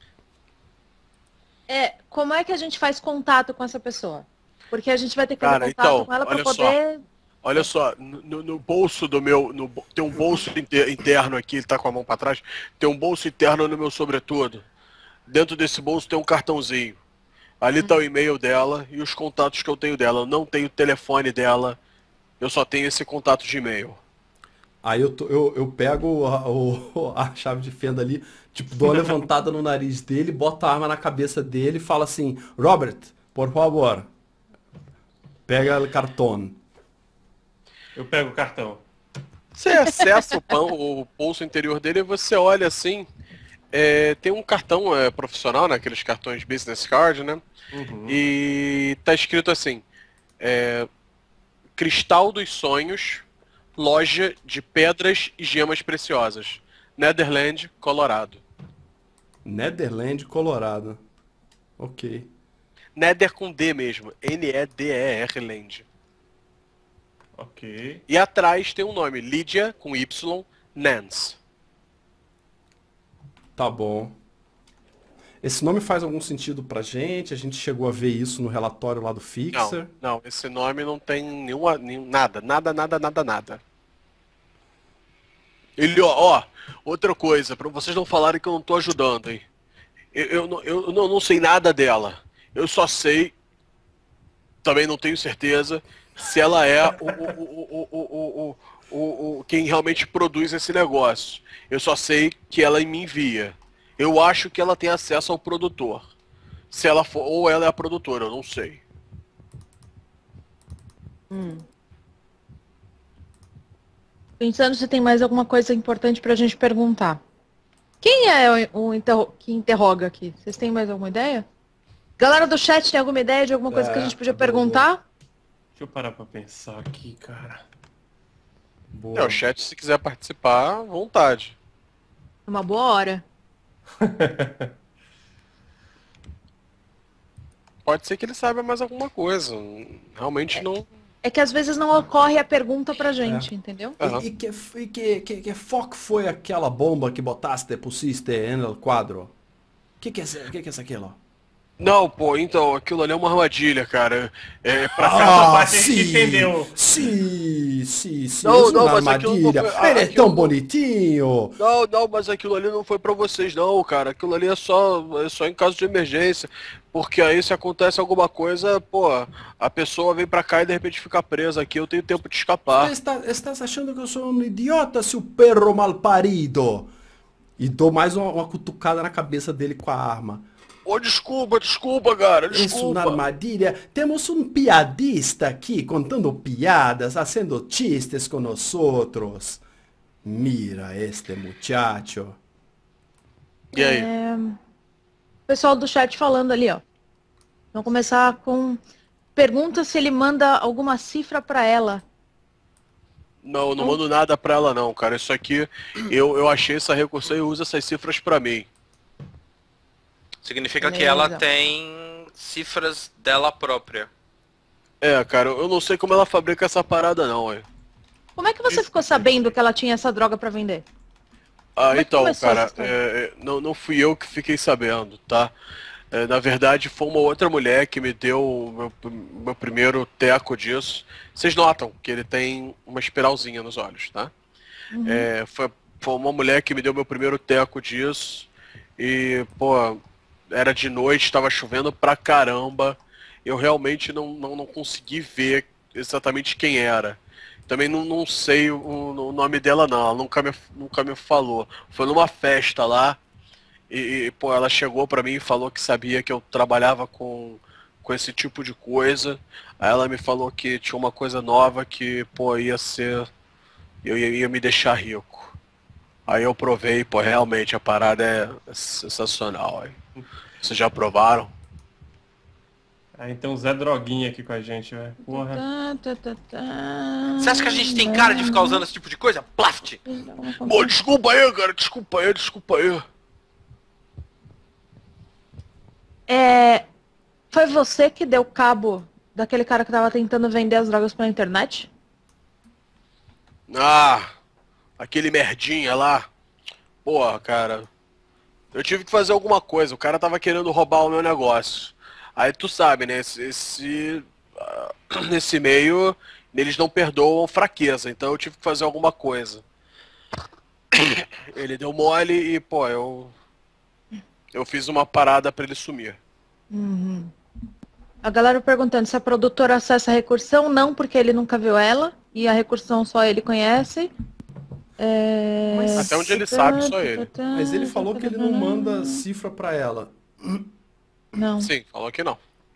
Como é que a gente faz contato com essa pessoa? Porque a gente vai ter que Cara, fazer contato então, com ela para olha só. poder... Olha só, no bolso do meu. Tem um bolso interno aqui, ele tá com a mão pra trás. Tem um bolso interno no meu sobretudo. Dentro desse bolso tem um cartãozinho. Ali tá o e-mail dela e os contatos que eu tenho dela. Eu não tenho o telefone dela. Eu só tenho esse contato de e-mail. Aí eu pego a chave de fenda ali, tipo, dou uma levantada no nariz dele, boto a arma na cabeça dele e falo assim, Robert, por favor, pega o cartão. Eu pego o cartão. Você acessa o bolso interior dele e você olha assim. Tem um cartão profissional, né? Aqueles cartões business card, né? Uhum. E tá escrito assim. Cristal dos Sonhos, loja de pedras e gemas preciosas. Netherland, Colorado. Netherland, Colorado. Ok. Nether com D mesmo. N-E-D-E-R Land. Ok. E atrás tem um nome. Lydia, com Y, Nance. Tá bom. Esse nome faz algum sentido pra gente? A gente chegou a ver isso no relatório lá do Fixer. Não, esse nome não tem nada. Ele, ó, outra coisa, pra vocês não falarem que eu não tô ajudando, hein. Eu não sei nada dela. Eu só sei, também não tenho certeza, se ela é quem realmente produz esse negócio. Eu só sei que ela me envia. Eu acho que ela tem acesso ao produtor. Se ela for, ou ela é a produtora, eu não sei. Pensando se tem mais alguma coisa importante pra gente perguntar. Quem é que interroga aqui? Vocês têm mais alguma ideia? Galera do chat, tem alguma ideia de alguma coisa que a gente podia perguntar? Deixa eu parar pra pensar aqui, cara. Boa. O chat, se quiser participar, à vontade. Uma boa hora. Pode ser que ele saiba mais alguma coisa. Realmente não. É que às vezes não ocorre a pergunta pra gente, entendeu? Aham. E que foco foi aquela bomba que botaste, pusiste no quadro? Que é isso aquilo? Não, pô, então, aquilo ali é uma armadilha, cara. É pra essa parte a gente entendeu. Sim, Não, isso é uma mas aquilo não armadilha. foi- Ele é aquilo tão não- bonitinho. Não, mas aquilo ali não foi pra vocês, não, cara. Aquilo ali é só em caso de emergência. Porque aí se acontece alguma coisa, pô, a pessoa vem pra cá e de repente fica presa aqui, eu tenho tempo de escapar. Estás achando que eu sou um idiota, seu perro mal parido? E dou mais uma cutucada na cabeça dele com a arma. Ô, desculpa, cara, Isso, desculpa. uma armadilha. Temos um piadista aqui contando piadas, fazendo chistes com nós outros. Mira este muchacho. E aí? O pessoal do chat falando ali, ó. Vamos começar com... Pergunta se ele manda alguma cifra pra ela. Não mando nada pra ela não, cara. Isso aqui, eu achei essa recursão e uso essas cifras pra mim. Significa que Beleza. ela tem cifras dela própria. É, cara, eu não sei como ela fabrica essa parada não, ué. Como é que você ficou sabendo que ela tinha essa droga pra vender? Ah, Como é que então, começou cara, essa história? não fui eu que fiquei sabendo, tá? Na verdade, foi uma outra mulher que me deu o meu primeiro teco disso. Vocês notam que ele tem uma espiralzinha nos olhos, tá? Foi uma mulher que me deu meu primeiro teco disso. E, pô, era de noite, tava chovendo pra caramba. Eu realmente não consegui ver exatamente quem era. Também não sei o nome dela não, ela nunca me falou. Foi numa festa lá e pô, ela chegou pra mim e falou que sabia que eu trabalhava com esse tipo de coisa. Aí ela me falou que tinha uma coisa nova que, pô, ia me deixar rico. Aí eu provei, pô, realmente a parada é sensacional. Aí. Vocês já provaram? Aí tem um Zé Droguinha aqui com a gente, velho. Porra. Você acha que a gente tem cara de ficar usando esse tipo de coisa? Plaft! Pô, desculpa aí, cara, desculpa aí. Foi você que deu cabo daquele cara que tava tentando vender as drogas pela internet? Ah, aquele merdinha lá. Porra, cara. Eu tive que fazer alguma coisa. O cara tava querendo roubar o meu negócio. Aí tu sabe, né? Nesse meio, eles não perdoam fraqueza. Então eu tive que fazer alguma coisa. Ele deu mole e, pô, eu fiz uma parada pra ele sumir. A galera perguntando se a produtora acessa a recursão. Não, porque ele nunca viu ela. E a recursão só ele conhece. Até onde ele sabe, só ele. Mas ele falou que ele não manda cifra pra ela. Não. Sim, falou que não.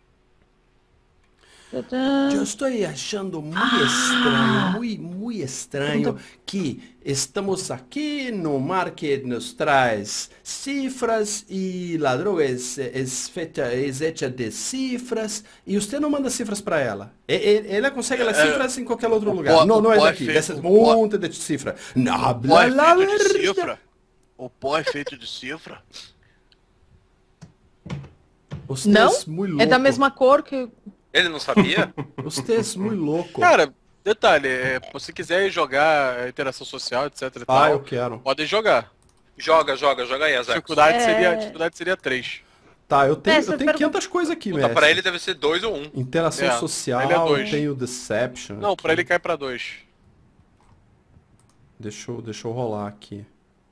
Eu estou achando muito estranho, muito estranho que estamos aqui no mar que nos traz cifras e a droga é hecha de cifras e você não manda cifras para ela. Ela consegue as cifras em qualquer outro lugar. Não é daqui, dessas monte de cifra. Não, blá, blá, blá, feito de cifra? O pó é feito de cifra? Não? Muito É da louco. mesma cor que... Ele não sabia? Você é muito louco. Cara, detalhe, se você quiser jogar interação social, etc e tal, eu quero. podem jogar. Joga aí, A Azax. dificuldade seria 3. Tá, eu tenho pergunta- 500 coisas aqui, Puta, mestre. pra ele deve ser 2 ou 1. Interação É, social, ele é dois. tenho Deception. Não, aqui. pra ele cai pra 2. Deixa eu rolar aqui.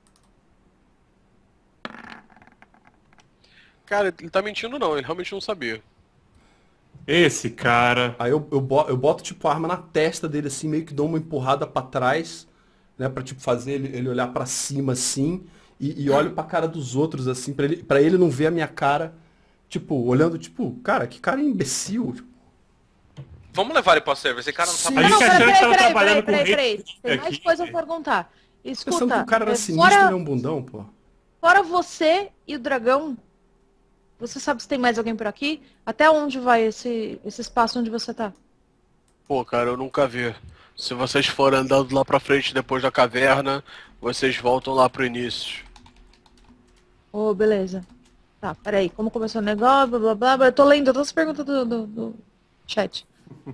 Cara, ele tá mentindo não, ele realmente não sabia. Esse cara. Aí eu boto, tipo, a arma na testa dele, assim, meio que dou uma empurrada pra trás, né? Pra, tipo, fazer ele olhar pra cima, assim, e olho pra cara dos outros, assim, pra ele não ver a minha cara, tipo, olhando, tipo, cara, que cara imbecil. Tipo, Vamos levar ele pro server. Esse cara não tá Sim. A gente Não, achou que tava trabalhando com peraí. rede Tem mais aqui. coisa pra perguntar. Pensando Escuta, que o cara era sinistro e é um bundão, pô. fora você e o dragão, você sabe se tem mais alguém por aqui? Até onde vai esse espaço onde você tá? Pô, cara, eu nunca vi. Se vocês forem andando lá pra frente depois da caverna, vocês voltam lá pro início. Ô, beleza. Tá, peraí. Como começou o negócio, blá, blá, blá, blá. Eu tô lendo todas as perguntas do chat.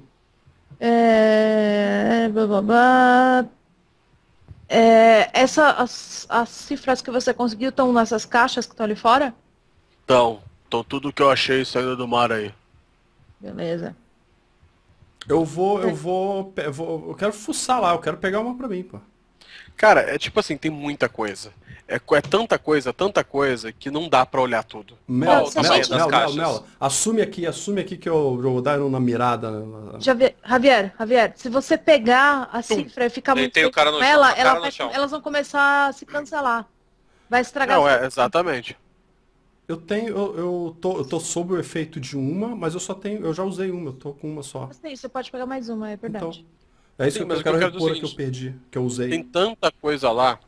Blá, blá, blá. As cifras que você conseguiu estão nessas caixas que estão ali fora? Então tudo que eu achei saindo do mar aí. Beleza. Eu quero fuçar lá, eu quero pegar uma pra mim, pô. Cara, é tipo assim, tem muita coisa. É tanta coisa que não dá pra olhar tudo. Mel, o tamanho das caixas? Mel, assume aqui que eu vou dar na mirada. Javier, se você pegar a cifra e ficar muito Deitei o cara no com chão, ela, com a cara no chão. elas vão começar a se cancelar. Vai estragar. Não, exatamente. Eu tô sob o efeito de uma, mas eu já usei uma, eu tô com uma só. Sim, você pode pegar mais uma, é verdade. Então, é isso Sim, que mas eu quero o que eu quero repor dizer é que eu o perdi, que eu usei. Tem tanta coisa lá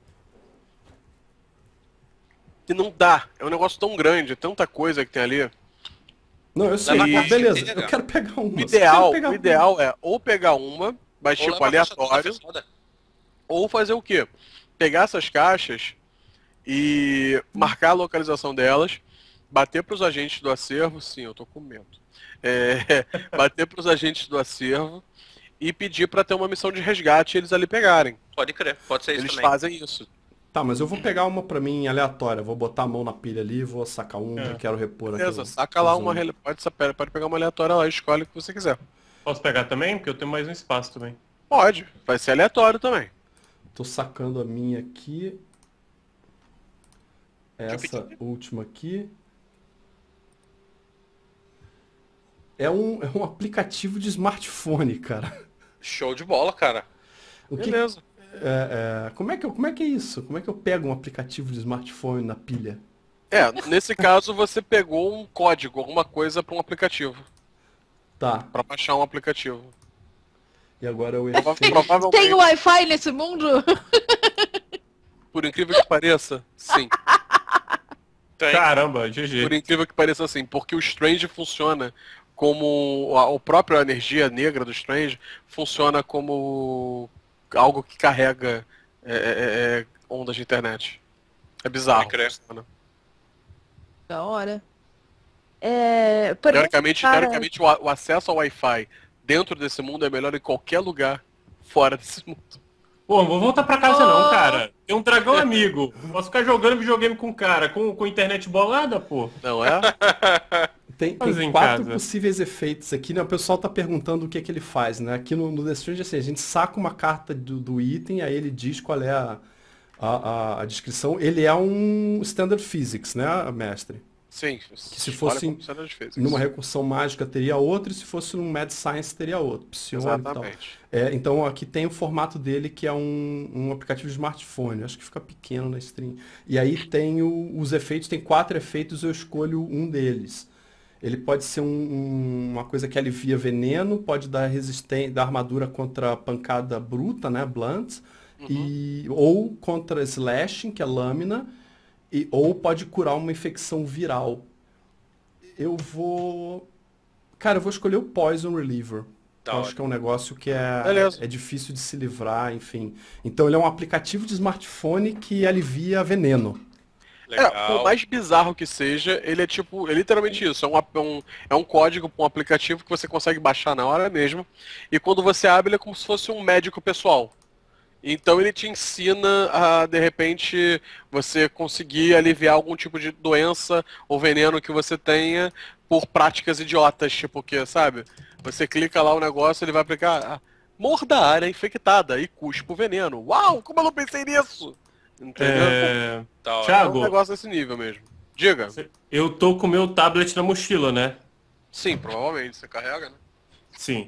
que não dá. É um negócio tão grande, tanta coisa que tem ali. Não, eu sei, Leva a mas caixa beleza, inteira. eu quero pegar uma. O ideal, Eu quero pegar o ideal é ou pegar uma, mas Ou tipo leva a caixa toda aleatório, fechada. ou fazer o quê? Pegar essas caixas e marcar a localização delas, bater pros agentes do acervo, sim, eu tô com medo. Bater pros agentes do acervo e pedir pra ter uma missão de resgate e eles ali pegarem. Pode crer, pode ser isso Eles também. fazem isso. Tá, mas eu vou pegar uma pra mim aleatória, vou botar a mão na pilha ali, vou sacar uma e quero repor aqui. Beleza, saca lá uma, pode pegar uma aleatória lá, escolhe o que você quiser. Posso pegar também? Porque eu tenho mais um espaço também. Pode, vai ser aleatório também. Tô sacando a minha aqui. Essa pedir. última aqui. É um aplicativo de smartphone, cara. Show de bola, cara. O que, Beleza. como é que é isso? Como é que eu pego um aplicativo de smartphone na pilha? Nesse caso você pegou um código, alguma coisa para um aplicativo. Tá, Para baixar um aplicativo. e agora eu Provavelmente, Tem Wi-Fi nesse mundo? por incrível que pareça, sim. Tem. Caramba, GG. Por incrível que pareça, sim. Porque o Strange funciona como... O próprio energia negra do Strange funciona como algo que carrega ondas de internet. É bizarro. Pode crer. Funciona. Da hora. Teoricamente, o acesso ao Wi-Fi dentro desse mundo é melhor em qualquer lugar fora desse mundo. Pô, não vou voltar pra casa não, cara. Tem um dragão amigo. Posso ficar jogando videogame com o cara, com internet bolada, pô. Não é? Tem Fazer em 4 casa. possíveis efeitos aqui, né? O pessoal tá perguntando o que é que ele faz, né? Aqui no The Strange, assim, a gente saca uma carta do item, aí ele diz qual é a descrição. Ele é um Standard Physics, né, mestre? Sim. se fosse Numa recursão mágica teria outro, e se fosse num Mad Science teria outro. Psion e tal. Exatamente. Então aqui tem o formato dele, que é um aplicativo de smartphone. Acho que fica pequeno na stream. E aí tem os efeitos, tem 4 efeitos, eu escolho um deles. Ele pode ser uma coisa que alivia veneno, pode dar resistência, dar armadura contra pancada bruta, né, blunt, ou contra slashing, que é lâmina, ou pode curar uma infecção viral. Cara, eu vou escolher o Poison Reliever. Eu acho que é um negócio que é difícil de se livrar, enfim. Então ele é um aplicativo de smartphone que alivia veneno. Legal. Por mais bizarro que seja, ele é tipo, é literalmente isso, é um código para um aplicativo que você consegue baixar na hora mesmo, e quando você abre ele é como se fosse um médico pessoal. Então ele te ensina a, de repente, você conseguir aliviar algum tipo de doença ou veneno que você tenha por práticas idiotas, tipo que, sabe? Você clica lá o negócio, ele vai aplicar, morda a área infectada e cuspa o veneno. Uau, como eu não pensei nisso? Entendeu? É Thiago, um negócio desse nível mesmo. Diga. eu tô com o meu tablet na mochila, né? Sim, provavelmente. Você carrega, né? Sim.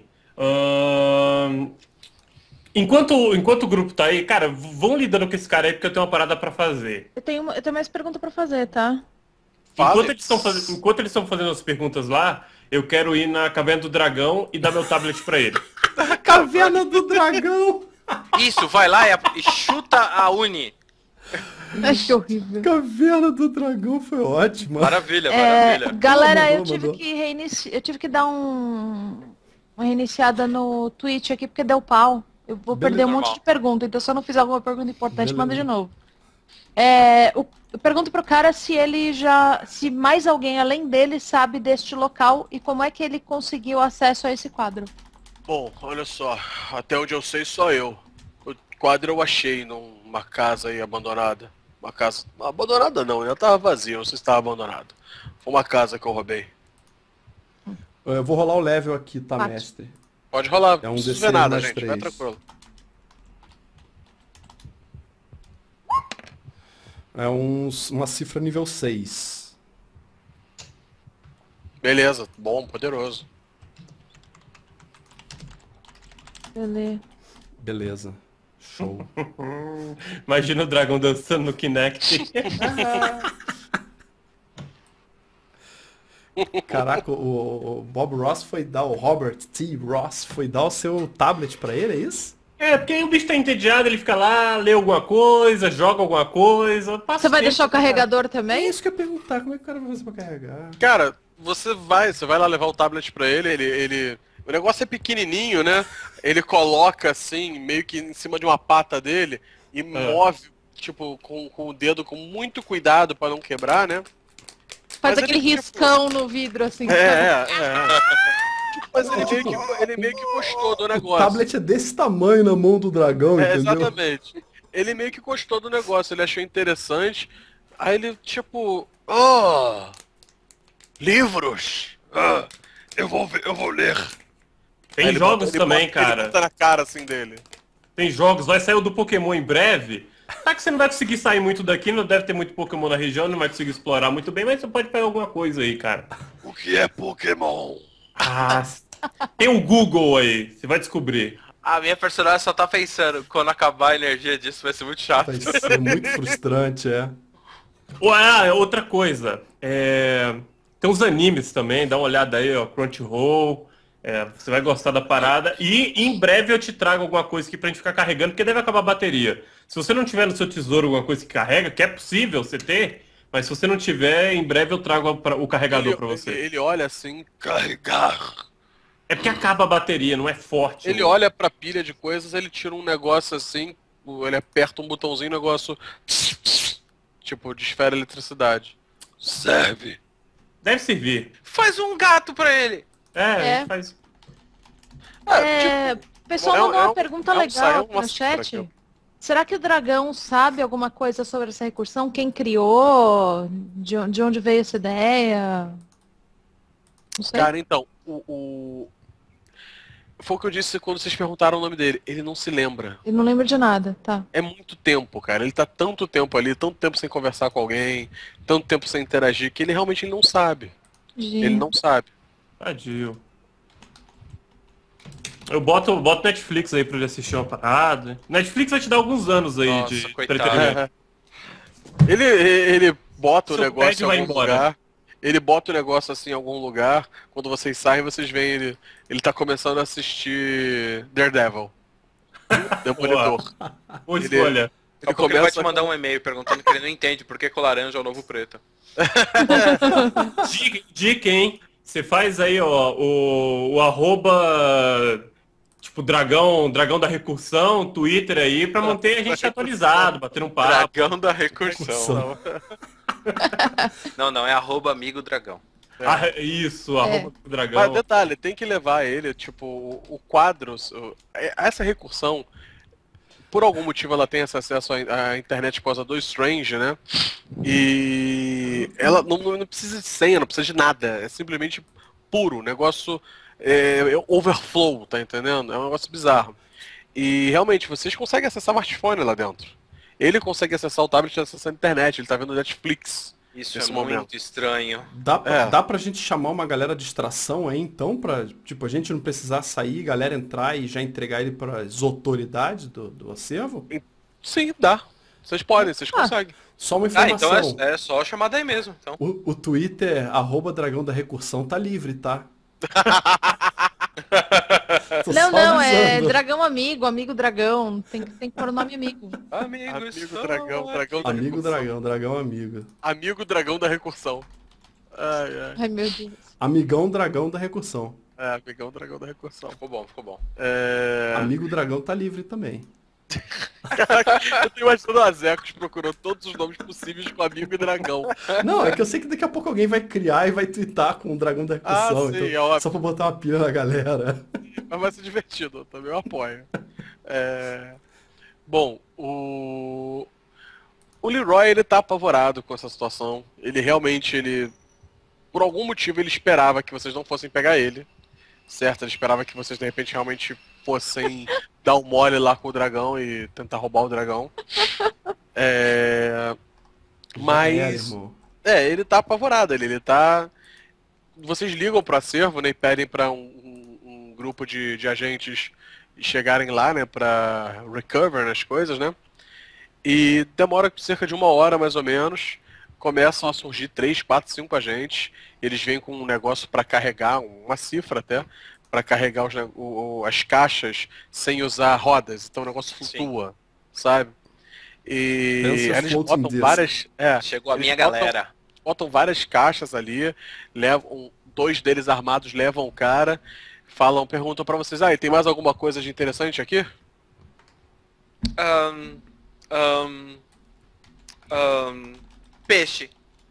Enquanto o grupo tá aí, cara, vão lidando com esse cara aí, porque eu tenho uma parada pra fazer. Eu tenho mais pergunta pra fazer, tá? Enquanto eles estão fazendo as perguntas lá, eu quero ir na Caverna do Dragão e dar meu tablet pra ele. Caverna do Dragão! Isso, vai lá e chuta a Uni. Ai, que horrível. Caverna do Dragão foi ótima. Maravilha, maravilha. Galera, Mandou, eu tive mandou. que eu tive que dar uma reiniciada no Twitch aqui porque deu pau. Eu vou Beleza. perder um monte Normal. de pergunta, então se eu não fizer alguma pergunta importante, Beleza. manda de novo. Eu pergunto pro cara se mais alguém além dele sabe deste local e como é que ele conseguiu acesso a esse quadro. Bom, olha só, até onde eu sei só eu. O quadro eu achei numa casa aí abandonada. Uma casa. Abandonada não, ela tava vazia, não sei se estava abandonada. Foi uma casa que eu roubei. Eu vou rolar o level aqui, tá, 4. mestre? Pode rolar, É um não precisa D6 ver nada, mais gente. Vai 3. tranquilo. É uma cifra nível 6. Beleza, bom, poderoso. Beleza. Beleza. Show. Imagina o dragão dançando no Kinect. Caraca, o Bob Ross foi dar, o Robert T. Ross foi dar o seu tablet pra ele, é isso? Porque aí o bicho tá entediado, ele fica lá, lê alguma coisa, joga alguma coisa. passa Você vai tempo, deixar o cara. carregador É também? isso que eu ia perguntar, como é que o cara vai fazer pra carregar? Cara, você vai lá levar o tablet pra ele. O negócio é pequenininho, né? Ele coloca assim, meio que em cima de uma pata dele e move, tipo, com o dedo com muito cuidado pra não quebrar, né? Faz Mas aquele ele, tipo, riscão no vidro assim. É. Mas ele meio que gostou do O negócio. tablet é desse tamanho na mão do dragão, É, entendeu? exatamente. Ele meio que gostou do negócio, ele achou interessante. Aí ele, tipo, oh, livros. Ah, eu vou ler. Tem Aí ele jogos bota- ele também, bota- Ele cara. bota na cara assim dele. Tem jogos, vai sair o do Pokémon em breve. Tá que você não vai conseguir sair muito daqui, não deve ter muito Pokémon na região, não vai conseguir explorar muito bem, mas você pode pegar alguma coisa aí, cara. O que é Pokémon? Ah, tem um Google aí, você vai descobrir. A minha personagem só tá pensando, quando acabar a energia disso vai ser muito chato. Vai ser muito frustrante, é. Outra coisa, tem uns animes também, dá uma olhada aí, ó, Crunchyroll, você vai gostar da parada. E em breve eu te trago alguma coisa aqui pra gente ficar carregando, porque deve acabar a bateria. Se você não tiver no seu tesouro alguma coisa que carrega, que é possível você ter, mas se você não tiver, em breve eu trago o carregador pra você. Ele olha assim, carregar. É porque acaba a bateria, não é forte. Ele né? olha pra pilha de coisas, ele tira um negócio assim, ele aperta um botãozinho, o negócio tipo, desfere eletricidade. Serve. Deve servir. Faz um gato pra ele. Faz. O pessoal mandou uma pergunta legal uma no cifra chat. aqui, Será que o dragão sabe alguma coisa sobre essa recursão? Quem criou? De onde veio essa ideia? Não sei. Cara, então, foi o que eu disse quando vocês perguntaram o nome dele. Ele não se lembra. Eu não lembro de nada, tá. É muito tempo, cara. Ele tá tanto tempo ali, tanto tempo sem conversar com alguém, tanto tempo sem interagir, que ele realmente não sabe. Ele não sabe. Tadinho. Eu boto Netflix aí pra ele assistir uma parada. Netflix vai te dar alguns anos aí Nossa, de coitado. entretenimento. Ele bota o Seu negócio pad em vai algum embora. lugar. Ele bota o negócio assim em algum lugar. Quando vocês saem, vocês veem ele tá começando a assistir Daredevil. Demolidor. Boa Ele- escolha. Daqui a pouco ele vai te mandar um e-mail perguntando que ele não entende por que o laranja é o novo preto. Dica, hein? Você faz aí, ó, o arroba, tipo, dragão da recursão, Twitter aí, pra manter a gente atualizado, bater um papo. Dragão da recursão. Não, é @amigo dragão. Isso, arroba dragão. Mas detalhe, tem que levar ele, tipo, o quadro, essa recursão, por algum motivo ela tem esse acesso à internet por causa do Strange, né? E ela não precisa de senha, não precisa de nada, é simplesmente puro, negócio overflow, tá entendendo? É um negócio bizarro. E realmente, vocês conseguem acessar o smartphone lá dentro. Ele consegue acessar o tablet e acessar a internet, ele tá vendo Netflix. Isso Nesse é muito momento. estranho. Dá pra gente chamar uma galera de extração aí, então, pra, tipo, a gente não precisar sair, galera entrar e já entregar ele pras autoridades do acervo? Sim, dá. Vocês podem, vocês conseguem. Só uma Então informação. é só chamar daí mesmo. Então. O Twitter, @dragão da recursão, tá livre, tá? Tô Não, só não, é avisando. dragão amigo dragão. Tem que pôr o nome amigo. Amigo dragão, dragão da Amigo recursão. dragão, dragão amigo. Amigo dragão da recursão. Ai, ai. Ai, meu Deus. Amigão dragão da recursão. É, amigão dragão da recursão. Ficou bom, ficou bom. É... Amigo dragão tá livre também. Caraca, eu tô imaginando a Zecos procurando todos os nomes possíveis com amigo e dragão. Não, é que eu sei que daqui a pouco alguém vai criar e vai twittar com o dragão da recursão. Ah, sim, então, é óbvio. só pra botar uma pilha na galera. Mas vai ser divertido, eu também eu apoio. Bom, o Leroy, ele tá apavorado com essa situação. Ele realmente, por algum motivo, ele esperava que vocês não fossem pegar ele. Certo? Ele esperava que vocês, de repente, realmente fossem dar um mole lá com o dragão e tentar roubar o dragão. Mas... irmão. ele tá apavorado, ele tá... Vocês ligam pro acervo, né, e pedem pra um grupo de agentes chegarem lá, né, pra recover as coisas, né? E demora cerca de 1 hora, mais ou menos. Começam a surgir 3, 4, 5 agentes. Eles vêm com um negócio pra carregar, uma cifra até, pra carregar as caixas sem usar rodas. Então o negócio flutua, sabe? E Pensa eles floating botam disc. várias... Chegou a eles minha botam- galera. Botam várias caixas ali, levam 2 deles armados, levam o cara, perguntam pra vocês, e tem mais alguma coisa de interessante aqui? Peixe.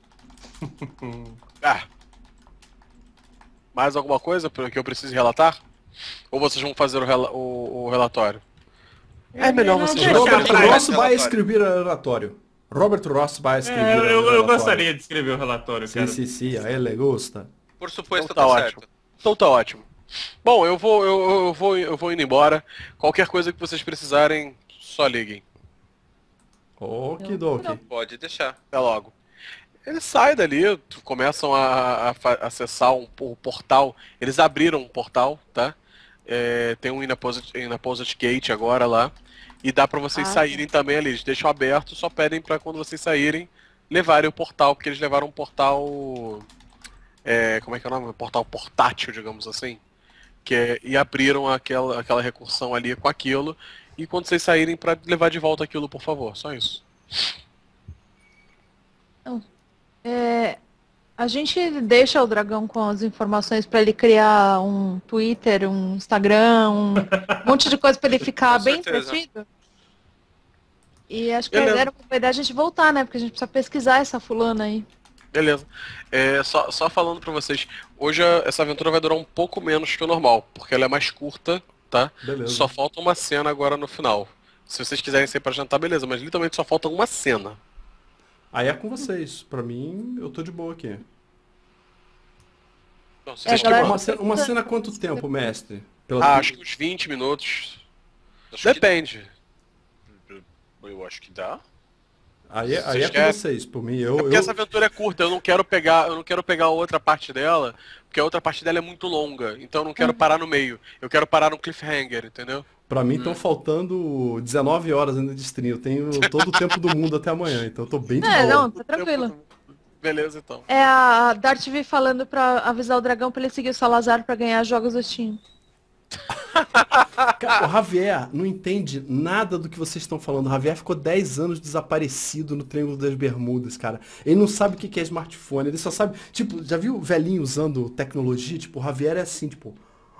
Mais alguma coisa que eu preciso relatar? Ou vocês vão fazer o relatório? É melhor vocês Deixa relatarem. pra Robert lá. Ross vai escrever o relatório. Robert Ross vai escrever o Eu relatório. gostaria de escrever o relatório, cara. Sim, a ele gosta. Por suposto, Então tá tá ótimo. certo. Então tá ótimo. Bom, eu vou indo embora. Qualquer coisa que vocês precisarem, só liguem. Okidoki. Pode deixar. Até logo. Eles saem dali, começam a acessar o portal. Eles abriram um portal, tá? Tem um Inaposit Gate agora lá. E dá pra vocês saírem também ali. Eles deixam aberto, só pedem pra quando vocês saírem, levarem o portal, porque eles levaram um portal... como é que é o nome? Um portal portátil, digamos assim. E abriram aquela recursão ali com aquilo. E quando vocês saírem, pra levar de volta aquilo, por favor. Só isso. A gente deixa o dragão com as informações pra ele criar um Twitter, um Instagram, um monte de coisa pra ele ficar Com bem certeza. entretido. E acho que Beleza. era uma boa ideia a gente voltar, né? Porque a gente precisa pesquisar essa fulana aí. Beleza. Só falando pra vocês, hoje essa aventura vai durar um pouco menos que o normal, porque ela é mais curta, tá? Beleza. Só falta uma cena agora no final. Se vocês quiserem sair pra jantar, beleza, mas literalmente só falta uma cena. Aí é com vocês. Pra mim, eu tô de boa aqui. Bom, se Vocês galera, Uma cena quanto tempo, mestre? Acho que uns 20 minutos. acho que- Depende. Eu acho que dá. Aí Vocês é com querem? vocês. Por mim, Porque essa aventura é curta, eu não quero pegar a outra parte dela, porque a outra parte dela é muito longa, então eu não quero parar no meio. Eu quero parar no cliffhanger, entendeu? Pra mim, estão faltando 19 horas ainda de stream. Eu tenho todo o tempo do mundo até amanhã, então eu tô bem de boa. Não, tá tranquilo. Beleza, então. É a Darth V falando pra avisar o dragão pra ele seguir o Salazar pra ganhar jogos do Steam. Cara, o Javier não entende nada do que vocês estão falando. O Javier ficou 10 anos desaparecido no Triângulo das Bermudas, cara. Ele não sabe o que é smartphone, ele só sabe... Tipo, já viu o velhinho usando tecnologia? Tipo, o Javier é assim, tipo...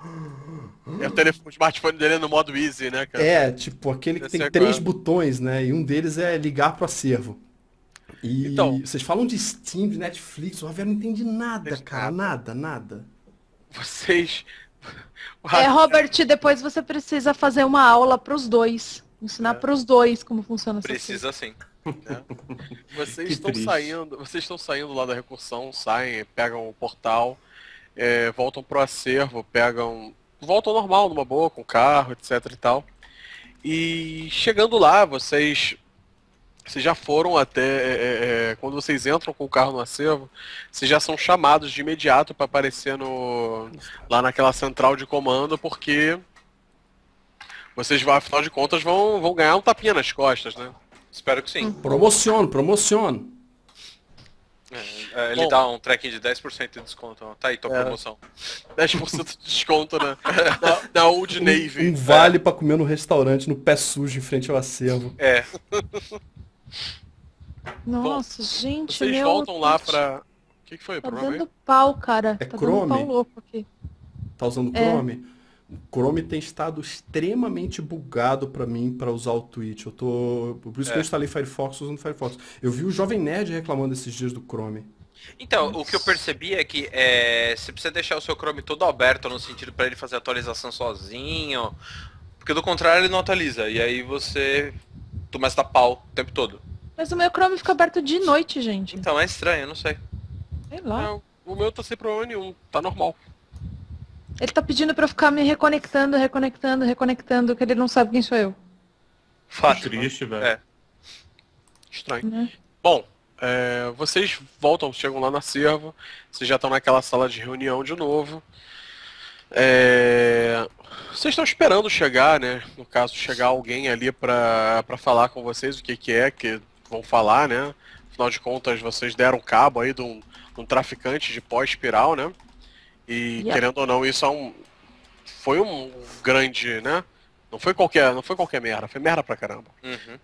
O smartphone dele é no modo easy, né, cara? Tipo, aquele que Esse tem é 3 claro. botões, né? E um deles é ligar pro acervo. E Então. vocês falam de Steam, de Netflix, o Javier não entende nada, Entende cara. Nada. Vocês... O Robert, depois você precisa fazer uma aula pros dois. Ensinar pros dois como funciona essa Precisa sim. Vocês Que estão triste. saindo lá da recursão, saem, pegam o portal, voltam pro acervo, voltam normal, numa boa, com carro, etc e tal. E chegando lá, vocês já foram até, quando vocês entram com o carro no acervo, vocês já são chamados de imediato para aparecer lá naquela central de comando, porque vocês, afinal de contas, vão ganhar um tapinha nas costas, né? Espero que sim. Promociono. Ele Bom. dá um tracking de 10% de desconto. Ó. Tá aí, tua promoção. 10% de desconto na Old Navy. Um vale pra comer no restaurante, no pé sujo, em frente ao acervo. É. Nossa, gente, Vocês meu... voltam lá pra... O que foi? Tá Problema aí? dando pau, cara. É Tá Chrome? dando pau louco aqui. Tá usando Chrome? O Chrome tem estado extremamente bugado pra mim pra usar o Twitch. Por isso que eu instalei Firefox usando Firefox. Eu vi o Jovem Nerd reclamando esses dias do Chrome. Então, o que eu percebi é que você precisa deixar o seu Chrome todo aberto, no sentido pra ele fazer atualização sozinho. Porque do contrário ele não atualiza. E aí você começa a dar pau o tempo todo. Mas o meu Chrome fica aberto de noite, gente. Então é estranho, eu não sei. Sei lá. Não, o meu tá sem problema nenhum, tá normal. Ele tá pedindo pra eu ficar me reconectando, que ele não sabe quem sou eu. Fato. Triste, velho. É. Estranho. Né? Bom, vocês voltam, chegam lá na serva, vocês já estão naquela sala de reunião de novo. Vocês estão esperando chegar, né? No caso, chegar alguém ali pra falar com vocês o que é que vão falar, né? Afinal de contas, vocês deram cabo aí de um traficante de pó-espiral, né? E Yeah. querendo ou não, isso foi um grande, né? Não foi qualquer merda, foi merda pra caramba. Uhum.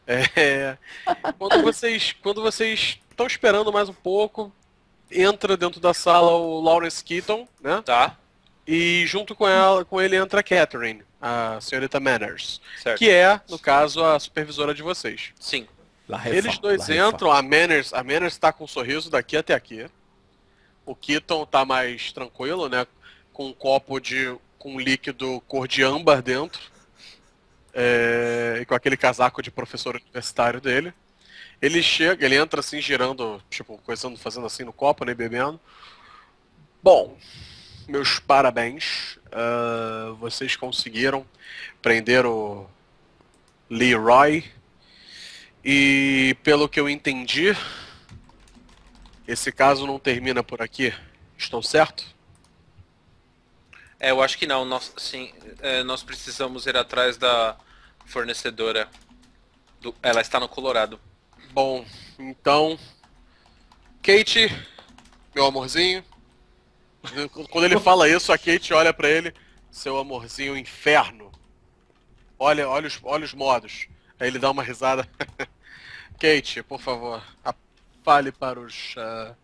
Quando vocês estão esperando mais um pouco, entra dentro da sala o Lawrence Keaton, né? Tá, E junto com ele entra a Catherine, a senhorita Manners, certo. que é, no caso, a supervisora de vocês. Sim. Eles dois entram, a Manners tá com um sorriso daqui até aqui. O Keaton tá mais tranquilo, né? Com um copo com um líquido cor de âmbar dentro. E com aquele casaco de professor universitário dele. Ele entra assim, girando, tipo, fazendo assim no copo, né? Bebendo. Bom, meus parabéns. Vocês conseguiram prender o Leroy. E pelo que eu entendi, esse caso não termina por aqui. Estou certo? Eu acho que não. Nós precisamos ir atrás da fornecedora. Ela está no Colorado. Bom, então... Kate, meu amorzinho. Quando ele fala isso, a Kate olha pra ele. Seu amorzinho inferno. Olha os modos. Aí ele dá uma risada. Kate, por favor, fale para os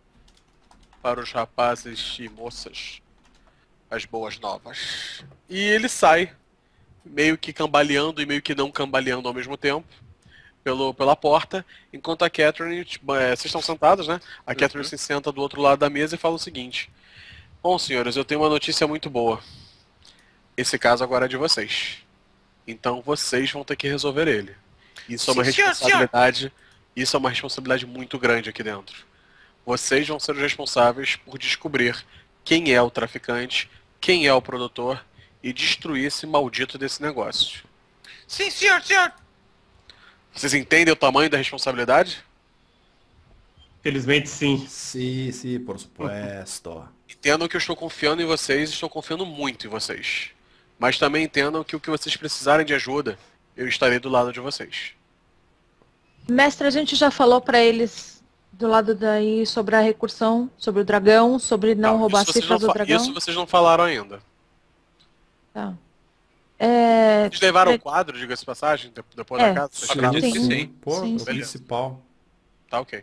rapazes e moças as boas novas. E ele sai, meio que cambaleando e meio que não cambaleando ao mesmo tempo, pela porta, enquanto a Catherine, vocês estão sentados, né? A Catherine se senta do outro lado da mesa e fala o seguinte: bom, senhores, eu tenho uma notícia muito boa. Esse caso agora é de vocês. Então vocês vão ter que resolver ele. Isso é uma responsabilidade. Isso é uma responsabilidade muito grande aqui dentro. Vocês vão ser os responsáveis por descobrir quem é o traficante, quem é o produtor e destruir esse maldito desse negócio. Sim, senhor! Vocês entendem o tamanho da responsabilidade? Felizmente sim. Sim, por supuesto. Entendam que eu estou confiando em vocês, estou confiando muito em vocês. Mas também entendam que o que vocês precisarem de ajuda, eu estarei do lado de vocês. Mestre, a gente já falou pra eles do lado daí sobre a recursão, sobre o dragão, sobre não roubar isso vocês cifras do dragão. Isso vocês não falaram ainda. Tá. Vocês levaram o quadro, diga-se de passagem, depois da casa? Vocês Acredito tiraram? que sim. Pô, Sim, é o sim. principal. Tá ok.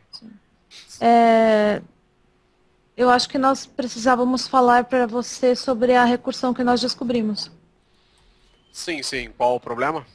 Eu acho que nós precisávamos falar pra você sobre a recursão que nós descobrimos. Sim. Qual o problema?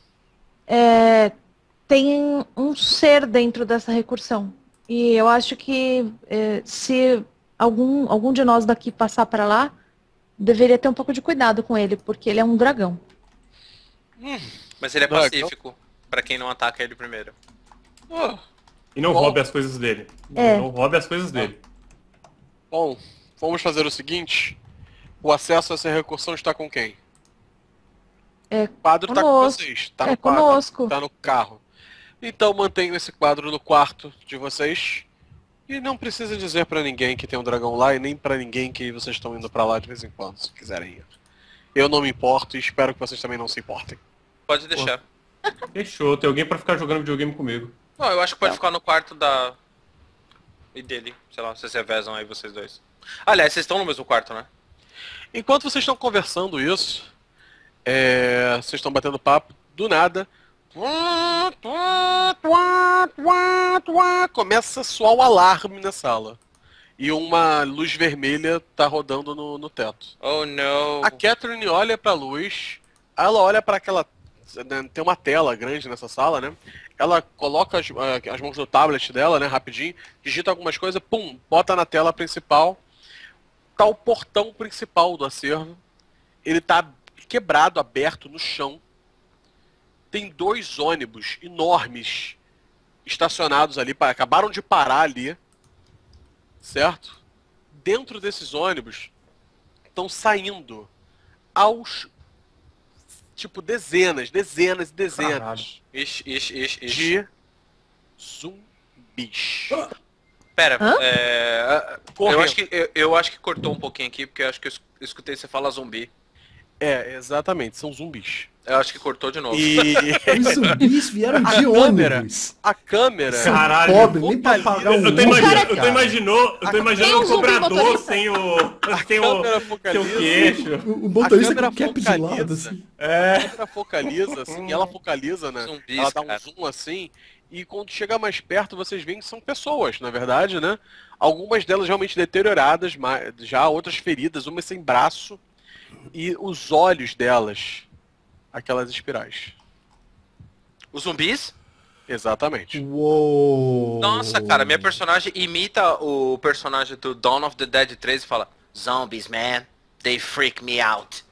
Tem um ser dentro dessa recursão. E eu acho que se algum de nós daqui passar pra lá, deveria ter um pouco de cuidado com ele, porque ele é um dragão. Mas ele é Dragão? pacífico, pra quem não ataca ele primeiro. E não Bom. roube as coisas dele. É. Não roube as coisas dele. Bom, vamos fazer o seguinte. O acesso a essa recursão está com quem? O quadro está com conosco. vocês. Tá no Conosco. Tá no carro. Então mantenham esse quadro no quarto de vocês. E não precisa dizer pra ninguém que tem um dragão lá e nem pra ninguém que vocês estão indo pra lá de vez em quando, se quiserem ir. Eu não me importo e espero que vocês também não se importem. Pode deixar. Fechou, tem alguém pra ficar jogando videogame comigo. Não, eu acho que pode ficar no quarto e dele. Sei lá, vocês revezam aí vocês dois. Aliás, vocês estão no mesmo quarto, né? Enquanto vocês estão conversando isso, vocês estão batendo papo, do nada. Começa a soar o alarme na sala. E uma luz vermelha tá rodando no teto. Oh, não. A Catherine olha pra luz, ela olha pra aquela... Tem uma tela grande nessa sala, né? Ela coloca as mãos no tablet dela, né, rapidinho, digita algumas coisas, pum, bota na tela principal. Tá o portão principal do acervo. Ele tá quebrado, aberto no chão. Tem 2 ônibus enormes estacionados ali, acabaram de parar ali, certo? Dentro desses ônibus estão saindo aos, tipo, dezenas e dezenas Ixi. de zumbis. Pera, Hã? eu acho que cortou um pouquinho aqui, porque eu acho que eu escutei você falar zumbi. Exatamente, são zumbis. Eu acho que cortou de novo. E Os zumbis vieram de câmera. ônibus. a câmera... Caralho. Pobre, nem pra pagar um Eu tô Uber, imaginando Tem um um zumbi cobrador motorista. sem câmera o focaliza. queixo. O motorista A câmera com cap de lado, focaliza. assim. A câmera focaliza, assim, ela focaliza, né? Zumbis, Ela dá um cara. zoom assim, e quando chega mais perto, vocês veem que são pessoas, na verdade, né? Algumas delas realmente deterioradas, já outras feridas, umas sem braço, e os olhos delas, aquelas espirais. Os zumbis? Exatamente. Uou. Nossa, cara, minha personagem imita o personagem do Dawn of the Dead 3 e fala: Zombies, man, they freak me out.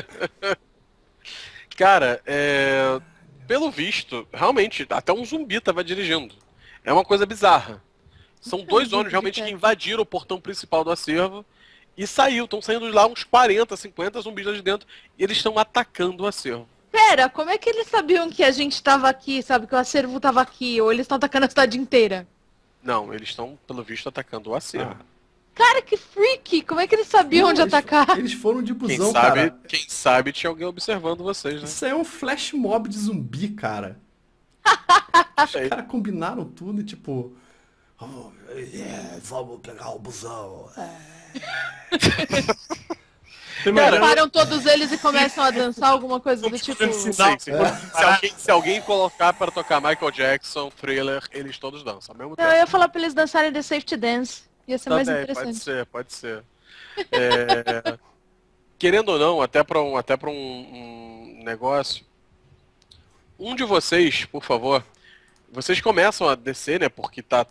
Cara, pelo visto, realmente, até um zumbi tava dirigindo. É uma coisa bizarra. São 2 ônibus realmente que invadiram o portão principal do acervo e estão saindo lá uns 40, 50 zumbis lá de dentro e eles estão atacando o acervo. Pera, como é que eles sabiam que a gente tava aqui, sabe? Que o acervo tava aqui, ou eles estão atacando a cidade inteira? Não, eles estão, pelo visto, atacando o acervo. Cara, que freak! Como é que eles sabiam onde Eles- atacar? Eles foram de Quem busão, sabe, cara. quem sabe tinha alguém observando vocês, né? Isso aí é um flash mob de zumbi, cara. Os Aí. caras combinaram tudo e tipo... "Oh, yeah, vamos pegar o busão. Tô imaginando- Param todos eles e começam a dançar alguma coisa do tipo... Sim, se alguém colocar para tocar Michael Jackson, Thriller, eles todos dançam ao mesmo Não, tempo. eu ia falar pra eles dançarem The Safety Dance. Ia ser mais Também, interessante. pode ser. Querendo ou não, até para um negócio, um de vocês, por favor, vocês começam a descer, né? Porque tá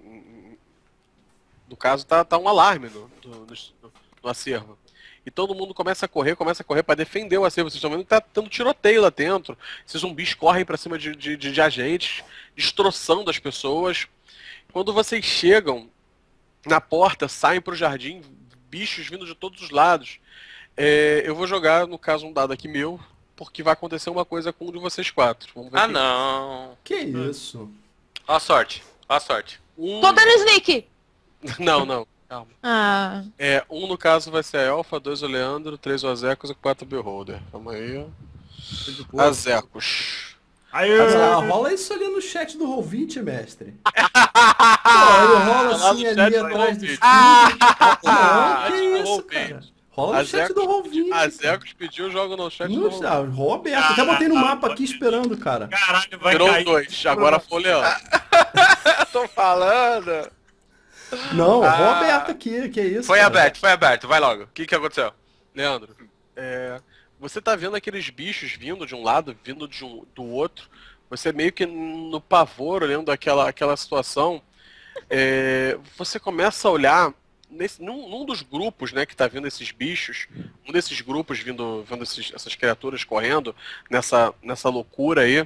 no caso, tá um alarme no acervo. E todo mundo começa a correr para defender o acervo. Vocês estão vendo que tá tendo tiroteio lá dentro. Esses zumbis correm para cima de agentes, destroçando as pessoas. Quando vocês chegam na porta, saem pro jardim, bichos vindo de todos os lados. Eu vou jogar, no caso, um dado aqui meu, porque vai acontecer uma coisa com um de vocês 4. Vamos ver Ah, quem- não. Que isso? Ó a sorte. Ó a sorte. Tô dando sneak! Não, calma. Ah, Um no caso vai ser a Elfa, 2 o Leandro, 3 o Azecos e 4 o Beholder. Calma aí. Azecos. Aí, Mas, rola isso ali no chat do Roll20, mestre. Pô, ele rola Lá assim no ali chat do atrás do Roll20. Não, que do isso, Roll20. cara. Rola no chat do Roll20. Azecos pediu, joga no chat do Não, Roll20. roll aberto. Até botei no mapa aqui esperando, cara. caralho, vai Virou cair. 2, agora foi o Leandro. Tô falando. Não, roll aberto aqui, que é isso? Foi cara? aberto. Vai logo. O que aconteceu? Leandro, você tá vendo aqueles bichos vindo de um lado, vindo do outro. Você meio que no pavor, olhando aquela situação, você começa a olhar num dos grupos, né, que tá vendo esses bichos, um desses grupos vendo essas criaturas correndo nessa loucura aí,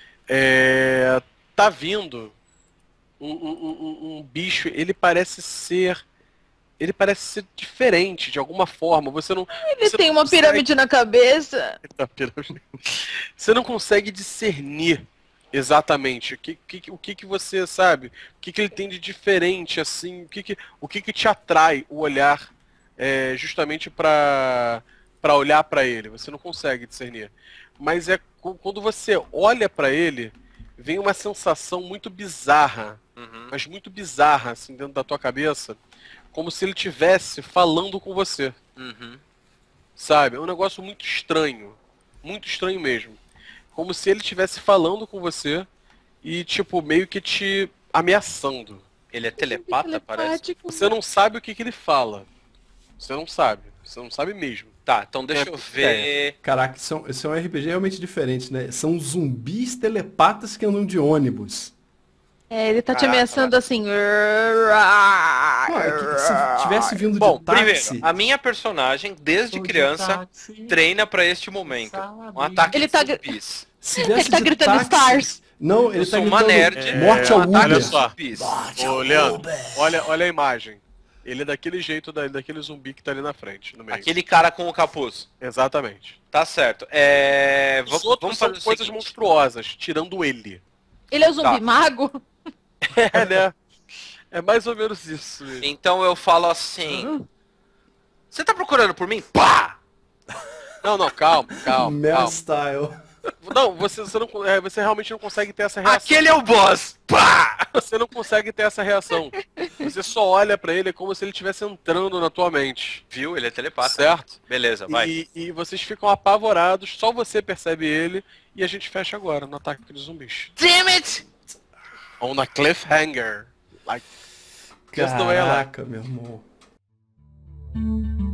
tá vindo um bicho, ele parece ser diferente de alguma forma. Você não ele você tem não uma consegue- pirâmide na cabeça. Você não consegue discernir exatamente o que você sabe, o que ele tem de diferente, assim, o que te atrai o olhar justamente para olhar para ele. Você não consegue discernir. Mas quando você olha para ele, vem uma sensação muito bizarra, mas muito bizarra, assim, dentro da tua cabeça, como se ele estivesse falando com você, sabe? É um negócio muito estranho mesmo. Como se ele estivesse falando com você e, tipo, meio que te ameaçando. Ele é telepata, parece? Você não sabe o que ele fala. Você não sabe mesmo. Tá, então deixa eu ver. Caraca, isso é um RPG realmente diferente, né? São zumbis telepatas que andam de ônibus. Ele tá te ameaçando assim. Não, é que se tivesse vindo Bom, de táxi... primeiro, a minha personagem, desde criança, treina pra este momento. Um ataque Ele de tá zumbis. Se viesse Ele tá de gritando táxi... Stars. Não, ele Eu tá sou uma gritando nerd. morte ao Um ataque Uber. de zumbis. Ô, Leandro, olha a imagem. Ele é daquele jeito, daquele zumbi que tá ali na frente, no meio. Aquele cara com o capuz. Exatamente. Tá certo. Os outros Vamos são fazer o coisas seguinte. monstruosas, tirando ele. Ele é o zumbi Tá. mago? É, né? É mais ou menos isso. Então eu falo assim. Você tá procurando por mim? Pá! Não, calma. Mel Style. Não, você realmente não consegue ter essa reação. Aquele é o boss! Pá! Você não consegue ter essa reação. Você só olha pra ele como se ele estivesse entrando na tua mente. Viu? Ele é telepata. Certo? Beleza, vai. E vocês ficam apavorados, só você percebe ele, e a gente fecha agora no ataque dos zumbis. Damn it! On a cliffhanger. Like, just the way I like. Caraca, meu irmão.